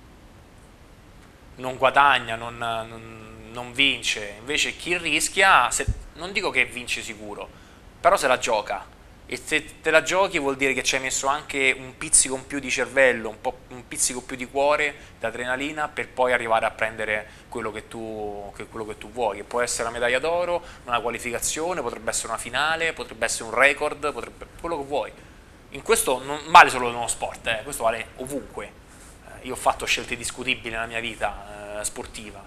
non guadagna, non, non- non vince. Invece chi rischia, se- non dico che vince sicuro, però se la gioca. E se te la giochi vuol dire che ci hai messo anche un pizzico in più di cervello, un, po', un pizzico più di cuore, di adrenalina, per poi arrivare a prendere quello che tu, che, quello che tu vuoi. Che può essere una medaglia d'oro, una qualificazione, potrebbe essere una finale, potrebbe essere un record, potrebbe, quello che vuoi. In questo non vale solo nello sport, eh, questo vale ovunque. Eh, io ho fatto scelte discutibili nella mia vita eh, sportiva,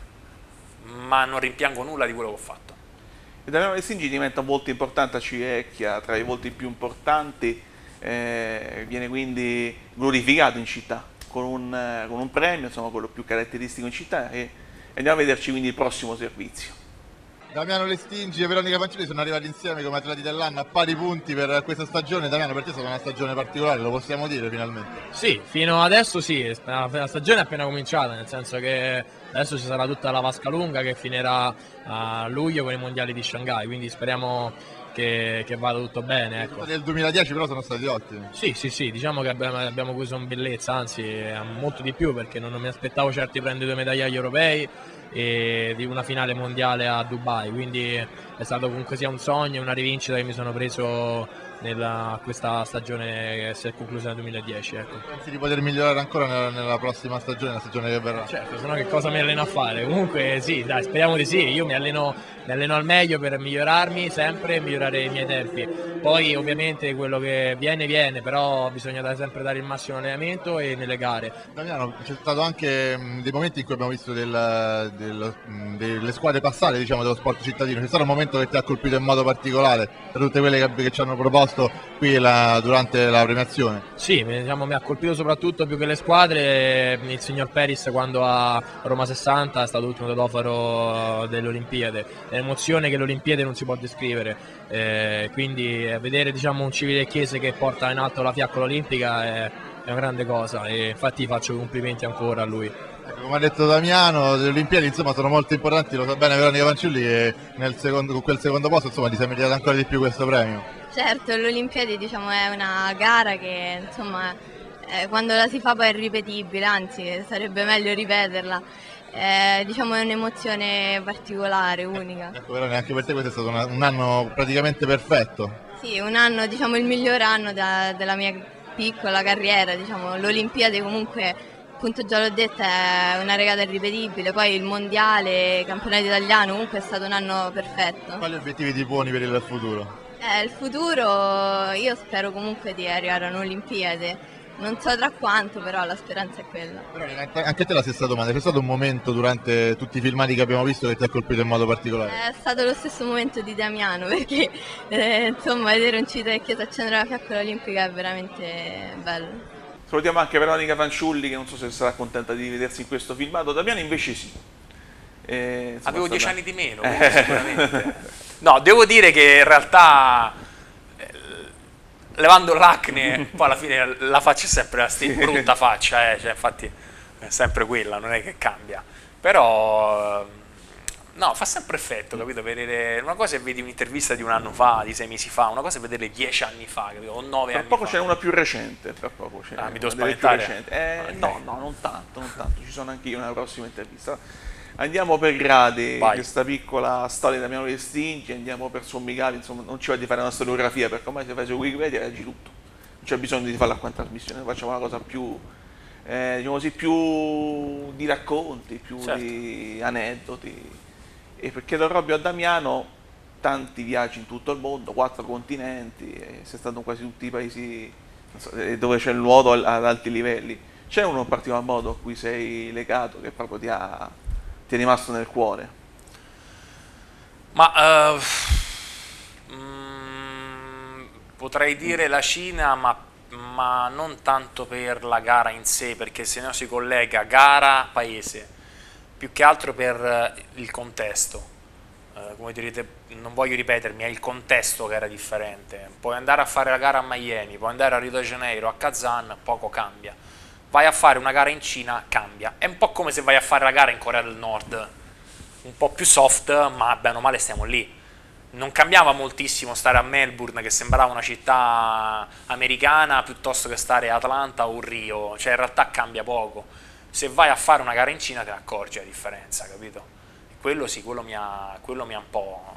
ma non rimpiango nulla di quello che ho fatto. E Damiano Lessingi diventa un volto importante a Civitavecchia, tra i volti più importanti, eh, viene quindi glorificato in città con un, eh, con un premio, insomma quello più caratteristico in città, e, e andiamo a vederci quindi il prossimo servizio. Damiano Lestingi e Veronica Fanciulli sono arrivati insieme come atleti dell'anno a pari punti per questa stagione. Damiano, per te è stata una stagione particolare, lo possiamo dire finalmente? Sì, fino adesso sì, la la stagione è appena cominciata, nel senso che adesso ci sarà tutta la vasca lunga che finirà a luglio con i mondiali di Shanghai, quindi speriamo che, che vada tutto bene. Ecco. Del duemiladieci però sono stati ottimi. Sì, sì, sì, diciamo che abbiamo, abbiamo chiuso in bellezza, anzi eh, molto di più, perché non mi aspettavo certo di prendere due medaglie agli europei e di una finale mondiale a Dubai, quindi è stato comunque sia un sogno, una rivincita che mi sono preso nella questa stagione che si è conclusa nel duemiladieci. Ecco. Pensi di poter migliorare ancora nella, nella prossima stagione, la stagione che verrà? Certo, se no che cosa mi alleno a fare? Comunque sì, dai, speriamo di sì, io mi alleno, mi alleno al meglio per migliorarmi sempre e migliorare i miei tempi. Poi ovviamente quello che viene viene, però bisogna dare, sempre dare il massimo allenamento e nelle gare. Damiano, c'è stato anche mh, dei momenti in cui abbiamo visto del, del, mh, delle squadre passate, diciamo, dello sport cittadino. C'è stato un momento che ti ha colpito in modo particolare tra tutte quelle che, che ci hanno proposto qui la, durante la premiazione? Sì, diciamo, mi ha colpito soprattutto più che le squadre il signor Peris quando a Roma sessanta è stato l'ultimo titolofero delle Olimpiadi. L'emozione che le Olimpiadi non si può descrivere, eh, quindi vedere, diciamo, un Civile Chiese che porta in alto la fiaccola olimpica è, è una grande cosa, e infatti faccio complimenti ancora a lui. Ecco, come ha detto Damiano, le Olimpiadi insomma sono molto importanti, lo sa bene Veronica Fanciulli, che nel secondo, con quel secondo posto insomma ti sei meritato ancora di più questo premio. Certo, l'Olimpiadi, diciamo, è una gara che insomma eh, quando la si fa poi è ripetibile, anzi sarebbe meglio ripeterla. Eh, diciamo è un'emozione particolare, unica. Ecco, Veronica, anche per te questo è stato una, un anno praticamente perfetto. Sì, un anno, diciamo, il miglior anno da, della mia piccola carriera, diciamo, l'Olimpiade comunque, appunto già l'ho detto, è una regata irripetibile, poi il mondiale, il campionato italiano, comunque è stato un anno perfetto. Quali obiettivi ti poni per il futuro? Eh, il futuro, io spero comunque di arrivare a un'Olimpiade, non so tra quanto, però la speranza è quella. Però anche a te la stessa domanda, c'è stato un momento durante tutti i filmati che abbiamo visto che ti ha colpito in modo particolare? È stato lo stesso momento di Damiano, perché eh, insomma vedere un Civitavecchia accendere la fiaccola olimpica è veramente bello. Salutiamo anche Veronica Fanciulli, che non so se sarà contenta di vedersi in questo filmato. Damiano invece sì. Eh, insomma, Avevo dieci stata... anni di meno, quindi sicuramente. No, devo dire che in realtà, eh, levando l'acne, poi alla fine la faccia è sempre la stessa brutta faccia, eh, cioè, infatti è sempre quella, non è che cambia. Però No, fa sempre effetto, capito? Vedere una cosa è vedi un'intervista di un anno fa, di sei mesi fa, una cosa è vedere dieci anni fa, capito? O nove Tra anni poco fa. c'è una più recente, tra poco c'è Ah, mi devo una delle più spaventare? recenti. Eh, Ok. No, no, non tanto, non tanto, ci sono anche io nella prossima intervista. Andiamo per gradi, Vai. questa piccola storia di Damiano Lestingi, andiamo per sommigali, insomma non ci va di fare una storiografia perché ormai se fai su Wikipedia leggi tutto, non c'è bisogno di farla qua in trasmissione, facciamo una cosa più, eh, diciamo così, più di racconti, più Certo. di aneddoti, e perché da Robbio a Damiano tanti viaggi in tutto il mondo, quattro continenti, e sei stato in quasi tutti i paesi non so, eh, dove c'è il nuoto al- ad alti livelli. C'è uno in particolar modo a cui sei legato, che proprio ti, ha, ti è rimasto nel cuore? Ma eh, mm, potrei dire la Cina, ma, ma non tanto per la gara in sé, perché se no si collega gara-paese, più che altro per eh, il contesto. Eh, come direte, non voglio ripetermi, è il contesto che era differente. Puoi andare a fare la gara a Miami, puoi andare a Rio de Janeiro, a Kazan, poco cambia. Vai a fare una gara in Cina, cambia. È un po' come se vai a fare la gara in Corea del Nord, un po' più soft, ma bene o male stiamo lì. Non cambiava moltissimo stare a Melbourne, che sembrava una città americana, piuttosto che stare a Atlanta o Rio, cioè in realtà cambia poco. Se vai a fare una gara in Cina te ne accorgi la differenza, capito? E quello sì, quello mi ha, quello mi ha un po',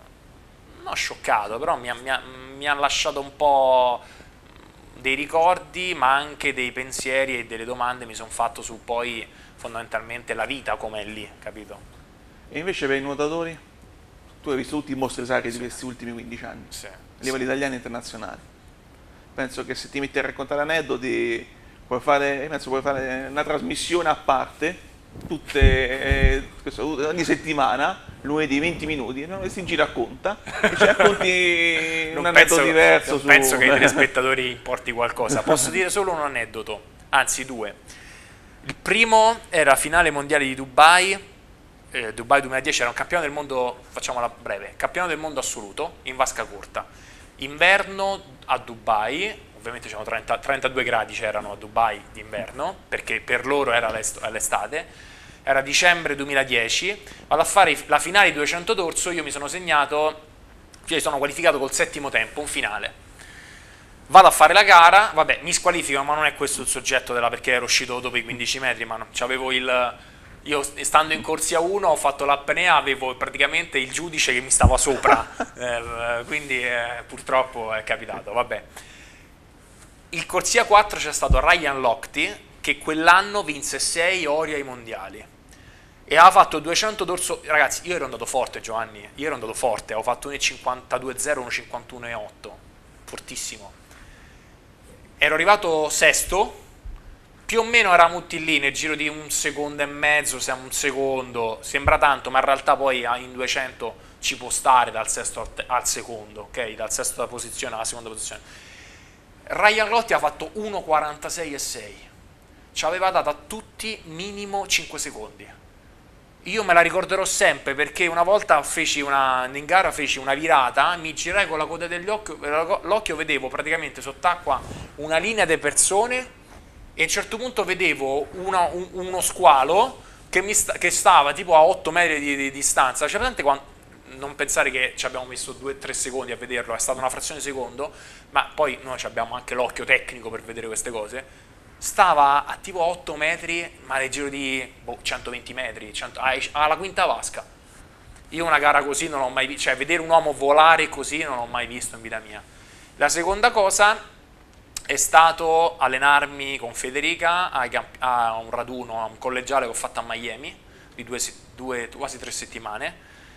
non scioccato, però mi ha, mi ha- mi ha lasciato un po' dei ricordi, ma anche dei pensieri e delle domande mi sono fatto su poi fondamentalmente la vita com'è lì, capito? E invece per i nuotatori? Tu hai visto tutti i mostri sacri di questi ultimi quindici anni, Sì. a livello italiano e internazionale. Penso che se ti metti a raccontare aneddoti, puoi fare, penso puoi fare una trasmissione a parte, tutte, eh, questo, ogni settimana, lunedì venti minuti, no? E si racconta, e ci racconti un Non aneddoto penso, diverso. non su... penso che ai telespettatori importi qualcosa. Posso dire solo un aneddoto, anzi due. Il primo era finale mondiale di Dubai, eh, Dubai duemiladieci, era un campione del mondo, facciamola breve, campione del mondo assoluto in vasca corta. Inverno a Dubai, ovviamente c'erano trenta, trentadue gradi c'erano a Dubai d'inverno, perché per loro era l'est- l'estate. Era dicembre duemiladieci, vado a fare la finale di duecento d'orso, io mi sono segnato, cioè sono qualificato col settimo tempo, un finale. Vado a fare la gara, vabbè, mi squalifico, ma non è questo il soggetto della, perché ero uscito dopo i quindici metri, ma no, c'avevo il, io stando in corsia uno ho fatto l'apnea, avevo praticamente il giudice che mi stava sopra, eh, quindi eh, purtroppo è capitato, vabbè. Il corsia quattro c'è stato Ryan Lochte, che quell'anno vinse sei ori ai mondiali e aveva fatto duecento d'orso. Ragazzi, io ero andato forte, Giovanni, io ero andato forte, avevo fatto uno virgola cinquantadue zero, uno virgola cinquantuno otto, fortissimo. Ero arrivato sesto, più o meno eravamo tutti lì nel giro di un secondo e mezzo, siamo un secondo, sembra tanto, ma in realtà poi in duecento ci può stare dal sesto al, te- al secondo, ok? Dal sesto posizione alla seconda posizione. Ryan Lochte ha fatto uno virgola quarantasei e sei, ci aveva dato a tutti minimo cinque secondi. Io me la ricorderò sempre perché una volta feci una, in gara feci una virata, mi girai con la coda dell'occhio, l'occhio vedevo praticamente sott'acqua una linea di persone e a un certo punto vedevo una, un, uno squalo che, mi sta, che stava tipo a otto metri di, di distanza. Cioè, presente quando, non pensare che ci abbiamo messo due tre secondi a vederlo, è stata una frazione di secondo, ma poi noi abbiamo anche l'occhio tecnico per vedere queste cose. Stava a tipo otto metri, ma nel giro di boh, centoventi metri, cento, alla quinta vasca. Io una gara così non l'ho mai visto, cioè vedere un uomo volare così non l'ho mai visto in vita mia. La seconda cosa è stato allenarmi con Federica ai camp- a un raduno, a un collegiale che ho fatto a Miami, di due, due quasi tre settimane,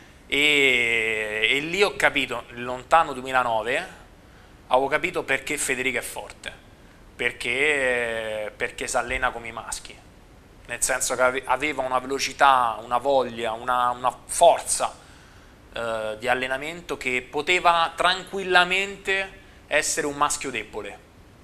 e, e lì ho capito, lontano duemilanove, avevo capito perché Federica è forte. Perché, perché si allena come i maschi, nel senso che aveva una velocità, una voglia, una, una forza eh, di allenamento che poteva tranquillamente essere un maschio debole.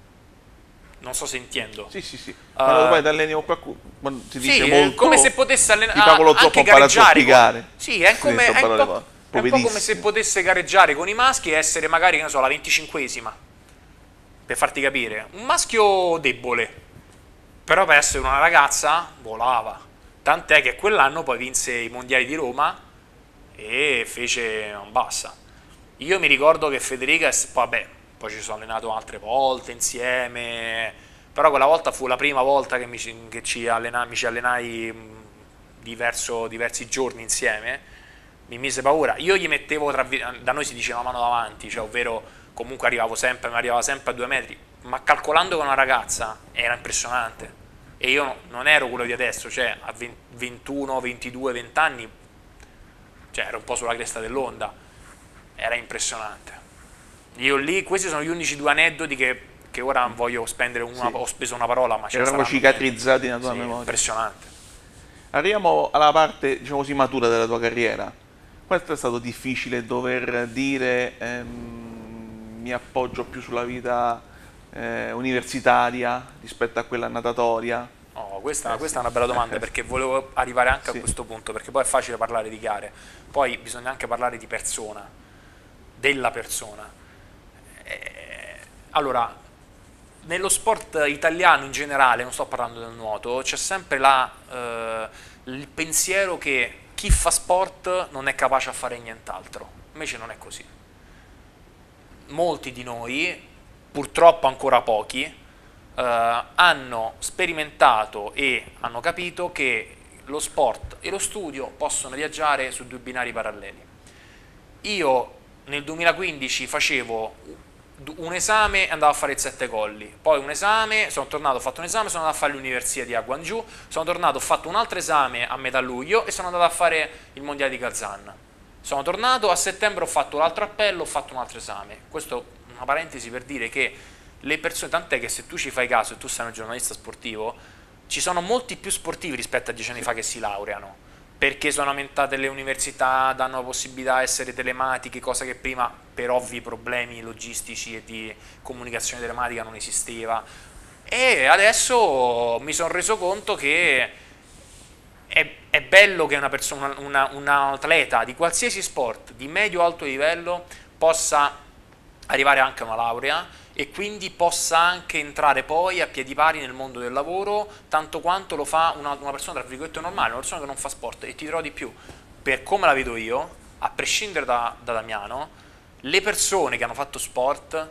Non so se intendo. Sì, sì, sì. Quando Uh, poi ti alleni con qualcuno, quando si dice sì, molto, come se potesse allenare, ti pago lo zoppo anche impara a gareggiare. zoppicare. Con, sì, è come Sì, è sto un, parole po', qua. è un po' come se potesse gareggiare con i maschi e essere magari, che ne so, la venticinquesima. Per farti capire, un maschio debole, però per essere una ragazza volava. Tant'è che quell'anno poi vinse i mondiali di Roma e fece un bassa. Io mi ricordo che Federica, vabbè, poi ci sono allenato altre volte insieme, però quella volta fu la prima volta che mi, che ci, allena, mi ci allenai diverso, diversi giorni insieme, mi mise paura. Io gli mettevo, tra, da noi si diceva mano davanti, cioè ovvero comunque arrivavo sempre, mi arrivava sempre a due metri, ma calcolando con una ragazza era impressionante. E io non ero quello di adesso, cioè a ventuno, ventidue, venti anni, cioè ero un po' sulla cresta dell'onda. Era impressionante. Io lì, questi sono gli unici due aneddoti che, che ora voglio spendere, una, sì. Ho speso una parola, ma ce erano cicatrizzati nella tua sì, memoria. Impressionante. Arriviamo alla parte, diciamo così, matura della tua carriera. Quanto è stato difficile dover dire ehm, mi appoggio più sulla vita eh, universitaria rispetto a quella natatoria? Oh, questa, eh, questa sì. è una bella domanda, perché volevo arrivare anche sì. a questo punto, perché poi è facile parlare di gare, poi bisogna anche parlare di persona, della persona. Eh, allora, nello sport italiano in generale, non sto parlando del nuoto, c'è sempre la, eh, il pensiero che chi fa sport non è capace a fare nient'altro. Invece non è così. Molti di noi, purtroppo ancora pochi, eh, hanno sperimentato e hanno capito che lo sport e lo studio possono viaggiare su due binari paralleli. Io nel duemilaquindici facevo un esame e andavo a fare il sette colli, poi un esame, sono tornato, ho fatto un esame, sono andato a fare l'università a Gwangju, sono tornato, ho fatto un altro esame a metà luglio e sono andato a fare il mondiale di Kazan. Sono tornato, a settembre ho fatto l'altro appello, ho fatto un altro esame. Questo è una parentesi per dire che le persone, tant'è che se tu ci fai caso e tu sei un giornalista sportivo, ci sono molti più sportivi rispetto a dieci anni fa che si laureano, perché sono aumentate le università, danno la possibilità di essere telematiche, cosa che prima per ovvi problemi logistici e di comunicazione telematica non esisteva. E adesso mi sono reso conto che è, è bello che una persona, una, un atleta di qualsiasi sport, di medio-alto livello, possa arrivare anche a una laurea e quindi possa anche entrare poi a piedi pari nel mondo del lavoro, tanto quanto lo fa una, una persona tra virgolette normale, una persona che non fa sport. E ti dirò di più, per come la vedo io, a prescindere da, da Damiano, le persone che hanno fatto sport,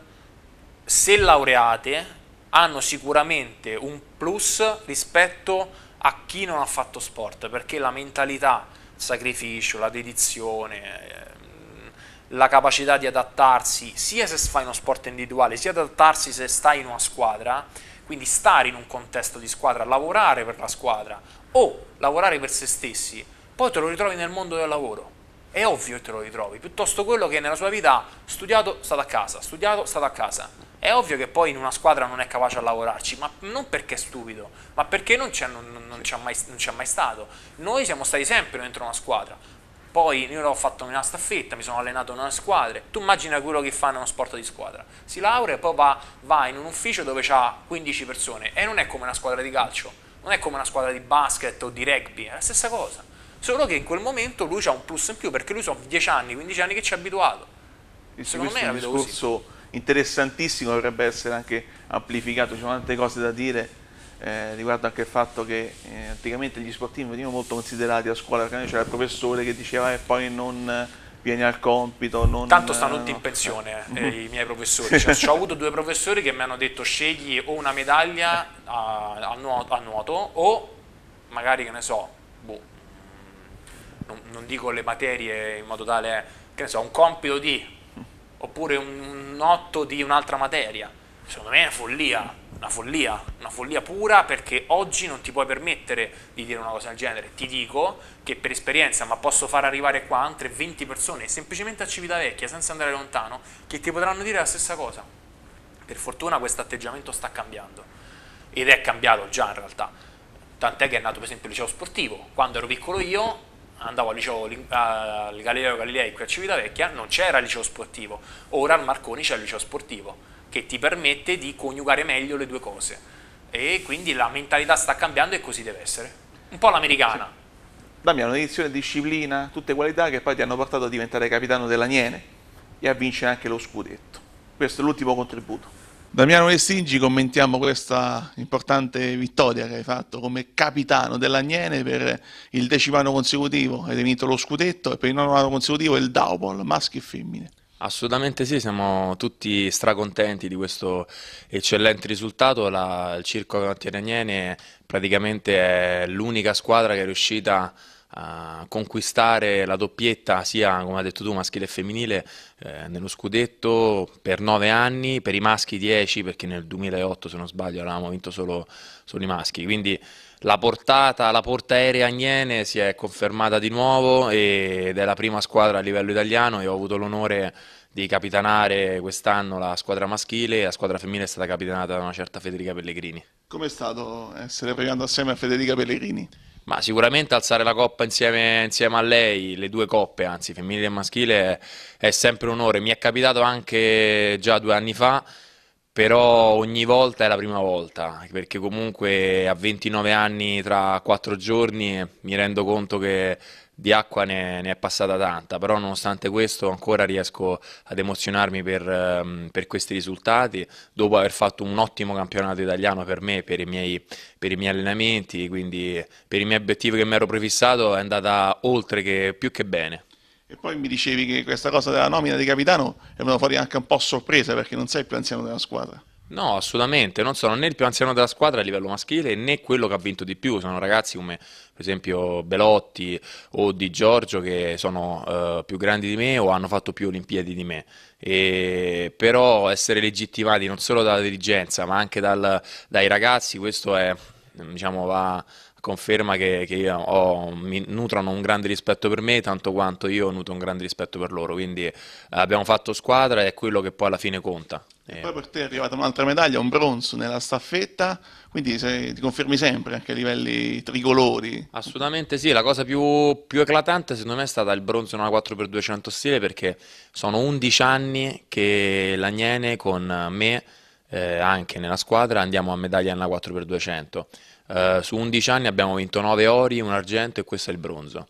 se laureate, hanno sicuramente un plus rispetto a chi non ha fatto sport, perché la mentalità, il sacrificio, la dedizione, la capacità di adattarsi, sia se fai uno sport individuale, sia adattarsi se stai in una squadra, quindi stare in un contesto di squadra, lavorare per la squadra o lavorare per se stessi, poi te lo ritrovi nel mondo del lavoro. È ovvio che te lo ritrovi, piuttosto quello che nella sua vita ha studiato, stato a casa, studiato, stato a casa. È ovvio che poi in una squadra non è capace a lavorarci, ma non perché è stupido, ma perché non c'è, non, non c'è mai, non c'è mai stato. Noi siamo stati sempre dentro una squadra. Poi io ho fatto una staffetta, mi sono allenato in una squadra. Tu immagina quello che fa in uno sport di squadra. Si laurea e poi va, va in un ufficio dove c'ha quindici persone e non è come una squadra di calcio, non è come una squadra di basket o di rugby, è la stessa cosa. Solo che in quel momento lui ha un plus in più perché lui sono dieci anni, quindici anni che ci è abituato. Secondo me è un discorso interessantissimo, dovrebbe essere anche amplificato, ci sono tante cose da dire. Eh, riguardo anche il fatto che eh, anticamente gli sportivi venivano molto considerati a scuola, perché c'era il professore che diceva e poi non vieni al compito, non, tanto stanno tutti in pensione eh, i miei professori, cioè, ho avuto due professori che mi hanno detto scegli o una medaglia a, a, nuoto, a nuoto o magari, che ne so, boh, non, non dico le materie in modo tale, che ne so, un compito di, oppure un, un otto di un'altra materia. Secondo me è una follia. Una follia, una follia pura, perché oggi non ti puoi permettere di dire una cosa del genere. Ti dico che per esperienza, ma posso far arrivare qua altre venti persone semplicemente a Civitavecchia senza andare lontano, che ti potranno dire la stessa cosa. Per fortuna questo atteggiamento sta cambiando, ed è cambiato già in realtà, tant'è che è nato per esempio il liceo sportivo. Quando ero piccolo io andavo al liceo al Galileo Galilei qui a Civitavecchia, non c'era il liceo sportivo. Ora al Marconi c'è il liceo sportivo, che ti permette di coniugare meglio le due cose, e quindi la mentalità sta cambiando e così deve essere, un po' l'americana. Sì. Damiano, un'edizione, disciplina, tutte qualità che poi ti hanno portato a diventare capitano dell'Aniene e a vincere anche lo scudetto. Questo è l'ultimo contributo. Damiano Lessingi, commentiamo questa importante vittoria che hai fatto come capitano dell'Agnene per il decimo anno consecutivo. Hai vinto lo scudetto e per il nono anno consecutivo il Daupol, maschi e femmine. Assolutamente sì, siamo tutti stracontenti di questo eccellente risultato. La- il Circo Cantiere Agnene praticamente è l'unica squadra che è riuscita a conquistare la doppietta sia, come hai detto tu, maschile e femminile eh, nello scudetto per nove anni, per i maschi dieci, perché nel duemilaotto, se non sbaglio, avevamo vinto solo, solo i maschi. Quindi la portata, la portaerei Agnene si è confermata di nuovo ed è la prima squadra a livello italiano. Io ho avuto l'onore di capitanare quest'anno la squadra maschile e la squadra femminile è stata capitanata da una certa Federica Pellegrini. Com'è stato essere premiato assieme a Federica Pellegrini? Ma sicuramente alzare la coppa insieme, insieme a lei, le due coppe, anzi femminile e maschile, è, è sempre un onore. Mi è capitato anche già due anni fa, però ogni volta è la prima volta, perché comunque a ventinove anni tra quattro giorni mi rendo conto che di acqua ne, ne è passata tanta, però nonostante questo ancora riesco ad emozionarmi per, ehm, per questi risultati, dopo aver fatto un ottimo campionato italiano per me, per i miei, per i miei allenamenti, quindi per i miei obiettivi che mi ero prefissato è andata oltre che più che bene. E poi mi dicevi che questa cosa della nomina di capitano è venuta fuori anche un po' sorpresa perché non sei il più anziano della squadra. No, assolutamente, non sono né il più anziano della squadra a livello maschile né quello che ha vinto di più, sono ragazzi come per esempio Belotti o Di Giorgio che sono eh, più grandi di me o hanno fatto più Olimpiadi di me, e, però essere legittimati non solo dalla dirigenza ma anche dal- dai ragazzi, questo è, diciamo, va conferma che, che io ho- mi nutrono un grande rispetto per me, tanto quanto io nutro un grande rispetto per loro, quindi eh, abbiamo fatto squadra e è quello che poi alla fine conta. E Eh, poi per te è arrivata un'altra medaglia, un bronzo nella staffetta, quindi sei- ti confermi sempre anche a livelli tricolori. Assolutamente sì, la cosa più, più eclatante secondo me è stata il bronzo nella quattro per duecento stile, perché sono undici anni che l'Agnene con me, eh, anche nella squadra, andiamo a medaglia nella quattro per duecento. Eh, su undici anni abbiamo vinto nove ori, un argento e questo è il bronzo.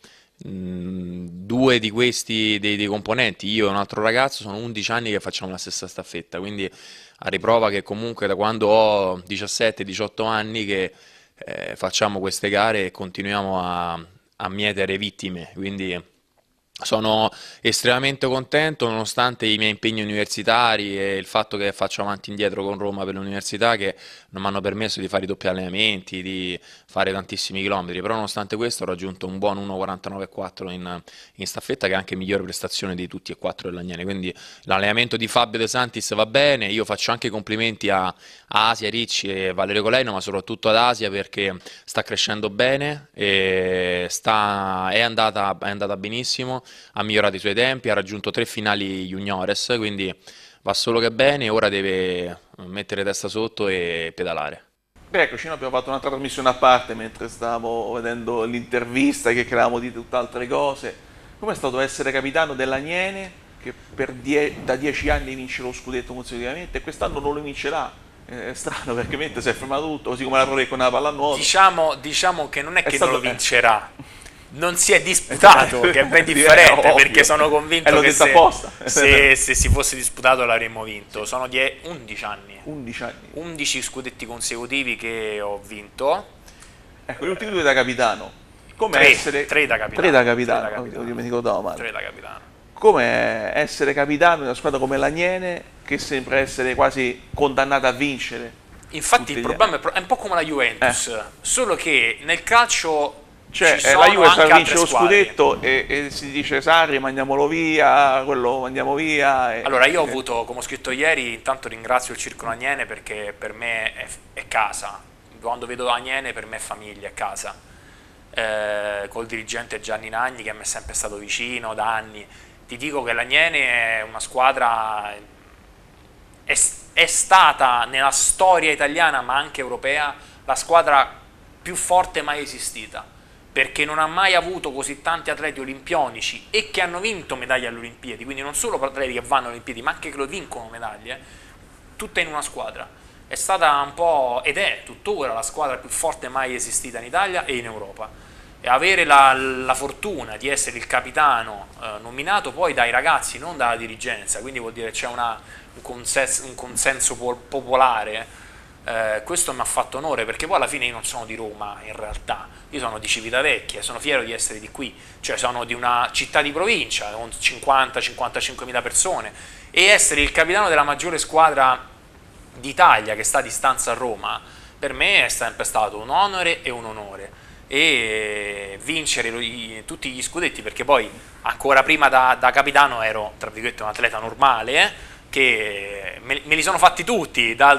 Mm, due di questi dei, dei componenti, io e un altro ragazzo, sono undici anni che facciamo la stessa staffetta, quindi a riprova che comunque da quando ho diciassette diciotto anni che eh, facciamo queste gare e continuiamo a, a mietere vittime, quindi sono estremamente contento nonostante i miei impegni universitari e il fatto che faccio avanti e indietro con Roma per l'università, che non mi hanno permesso di fare i doppi allenamenti, di fare tantissimi chilometri, però nonostante questo ho raggiunto un buon uno virgola quarantanove e quattro in, in staffetta, che è anche migliore prestazione di tutti e quattro dell'Agnene, quindi l'allenamento di Fabio De Santis va bene. Io faccio anche i complimenti a, a Asia Ricci e Valerio Coleno, ma soprattutto ad Asia perché sta crescendo bene e sta, è andata, è andata benissimo, ha migliorato i suoi tempi, ha raggiunto tre finali juniores, quindi va solo che bene, ora deve mettere testa sotto e pedalare. Beh, eccoci, noi abbiamo fatto un'altra trasmissione a parte mentre stavamo vedendo l'intervista, che chiacchieravamo di tutt'altre cose. Com'è stato essere capitano dell'Agnene, che per die- da dieci anni vince lo scudetto consecutivamente e quest'anno non lo vincerà? È strano perché mentre si è fermato tutto, così come la Rore con la pallanuoto. Diciamo, diciamo che non è È che stato- non lo vincerà, non si è disputato, che è ben differente, Ovvio. perché sono convinto E l'ho che detto se, apposta. se- se si fosse disputato l'avremmo vinto. Sono die- undici anni, undici anni. undici scudetti consecutivi che ho vinto, Ecco, gli ultimi due da capitano. Come tre, essere... tre da capitano. Tre da capitano, tre da capitano. Io mi ricordavo male. tre da capitano. Come essere capitano di una squadra come l'Agnene, che sembra essere quasi condannata a vincere. Infatti tutti il gli problema è pro- è un po' come la Juventus, solo che nel calcio Cioè, ci eh, sono la Juve sta anche a vincere altre lo squadre. scudetto e, e si dice Sarri mandiamolo via, quello mandiamo via. E, Allora io ho e- avuto, come ho scritto ieri, intanto ringrazio il Circolo Agnene perché per me è, è casa, quando vedo Agnene per me è famiglia, è casa, eh, col dirigente Gianni Nagni che mi è sempre stato vicino da anni. Ti dico che l'Agnene è una squadra, è, è stata nella storia italiana ma anche europea la squadra più forte mai esistita, perché non ha mai avuto così tanti atleti olimpionici e che hanno vinto medaglie alle Olimpiadi, quindi non solo atleti che vanno alle Olimpiadi ma anche che lo vincono medaglie, tutte in una squadra. È stata un po', ed è tuttora, la squadra più forte mai esistita in Italia e in Europa. e avere la, la fortuna di essere il capitano eh, nominato poi dai ragazzi, non dalla dirigenza, quindi vuol dire che c'è una, un, consenso, un consenso po popolare, eh, questo mi ha fatto onore, perché poi alla fine io non sono di Roma in realtà, io sono di Civitavecchia, sono fiero di essere di qui, cioè sono di una città di provincia con cinquanta cinquantacinquemila persone, e essere il capitano della maggiore squadra d'Italia che sta a distanza a Roma, per me è sempre stato un onore e un onore. E vincere i, tutti gli scudetti, perché poi ancora prima da, da capitano ero tra virgolette un atleta normale, eh, che me, me li sono fatti tutti dal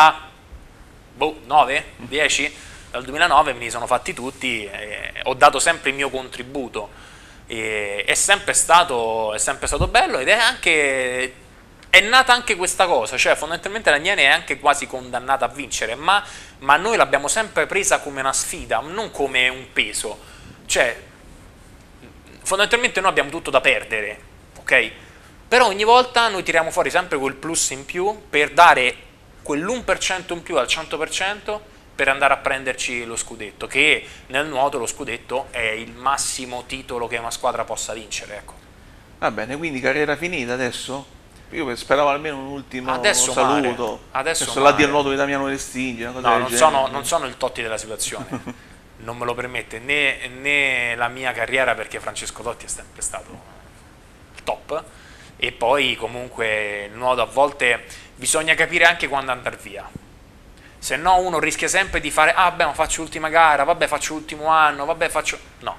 duemilanove, dieci, dal duemilanove me li sono fatti tutti, e ho dato sempre il mio contributo, e è sempre stato, è sempre stato bello, ed è anche è nata anche questa cosa, cioè fondamentalmente l'Agnene è anche quasi condannata a vincere, ma, ma noi l'abbiamo sempre presa come una sfida, non come un peso, cioè fondamentalmente noi abbiamo tutto da perdere, ok? Però ogni volta noi tiriamo fuori sempre quel plus in più per dare quell'uno per cento in più al cento per cento per andare a prenderci lo scudetto, che nel nuoto lo scudetto è il massimo titolo che una squadra possa vincere, ecco. Va bene, quindi carriera finita adesso? Io speravo almeno un ultimo adesso saluto. Mare. Adesso, adesso l'addio al nuoto di Damiano Lestingi. No, non sono, non sono il Totti della situazione. Non me lo permette né, né la mia carriera, perché Francesco Totti è sempre stato il top. E poi comunque il nuoto a volte bisogna capire anche quando andare via. Se no uno rischia sempre di fare, ah beh, ma faccio l'ultima gara, vabbè faccio l'ultimo anno, vabbè faccio... No.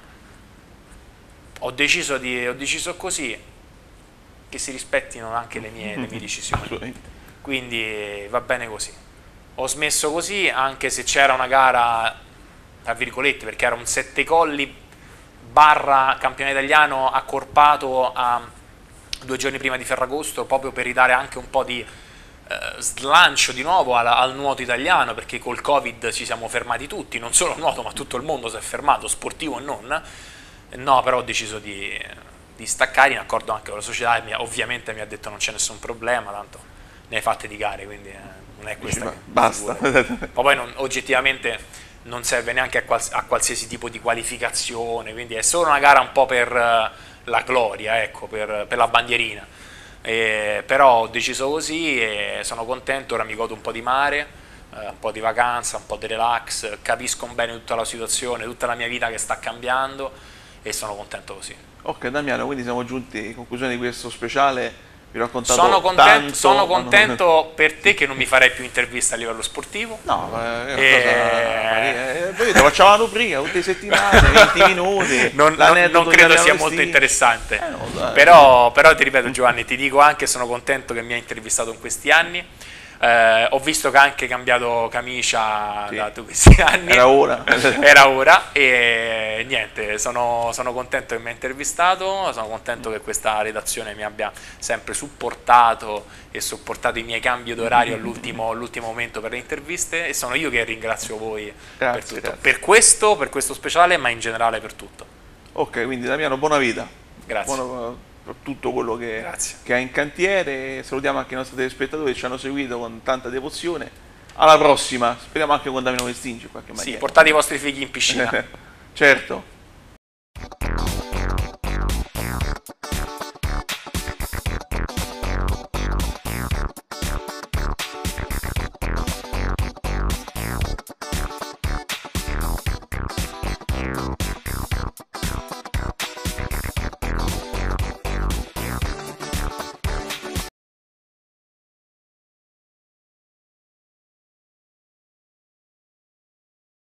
Ho deciso, di, ho deciso così, che si rispettino anche le mie, le mie decisioni, quindi va bene così. Ho smesso così, anche se c'era una gara tra virgolette, perché era un sette colli barra campione italiano accorpato a due giorni prima di Ferragosto, proprio per ridare anche un po' di eh, slancio di nuovo al, al nuoto italiano, perché col Covid ci siamo fermati tutti, non solo il nuoto ma tutto il mondo si è fermato, sportivo e non. No, però ho deciso di di staccare, in accordo anche con la società, e ovviamente mi ha detto non c'è nessun problema, tanto ne hai fatte di gare, quindi eh, non è questa. Dici, che basta. Ma poi non, oggettivamente non serve neanche a, quals a qualsiasi tipo di qualificazione, quindi è solo una gara un po' per uh, la gloria, ecco, per, per la bandierina. E, però ho deciso così e sono contento, ora mi godo un po' di mare, uh, un po' di vacanza, un po' di relax, capisco bene tutta la situazione, tutta la mia vita che sta cambiando, e sono contento così. Ok Damiano, quindi siamo giunti in conclusione di questo speciale, vi ho raccontato sono contento, tanto, sono contento non... per te che non mi farei più interviste a livello sportivo. No, ma è e... cosa... eh, poi facciamo la rubrica tutte le settimane, venti minuti. Non, non, non credo sia molto interessante, eh no, però, però ti ripeto Giovanni, ti dico anche, sono contento che mi hai intervistato in questi anni. Eh, ho visto che ha anche cambiato camicia sì. da tutti questi anni, era ora era ora e niente, sono, sono contento che mi ha intervistato, sono contento che questa redazione mi abbia sempre supportato e supportato i miei cambi d'orario all'ultimo momento per le interviste, e sono io che ringrazio voi grazie, per tutto, grazie. per questo, per questo speciale, ma in generale per tutto. Ok, quindi Damiano, buona vita. Grazie. Buona, per tutto quello che, che ha in cantiere. Salutiamo anche i nostri telespettatori che ci hanno seguito con tanta devozione. Alla prossima, speriamo anche con Damiano Lestingi in qualche maniera. Sì, portate i vostri figli in piscina. Certo.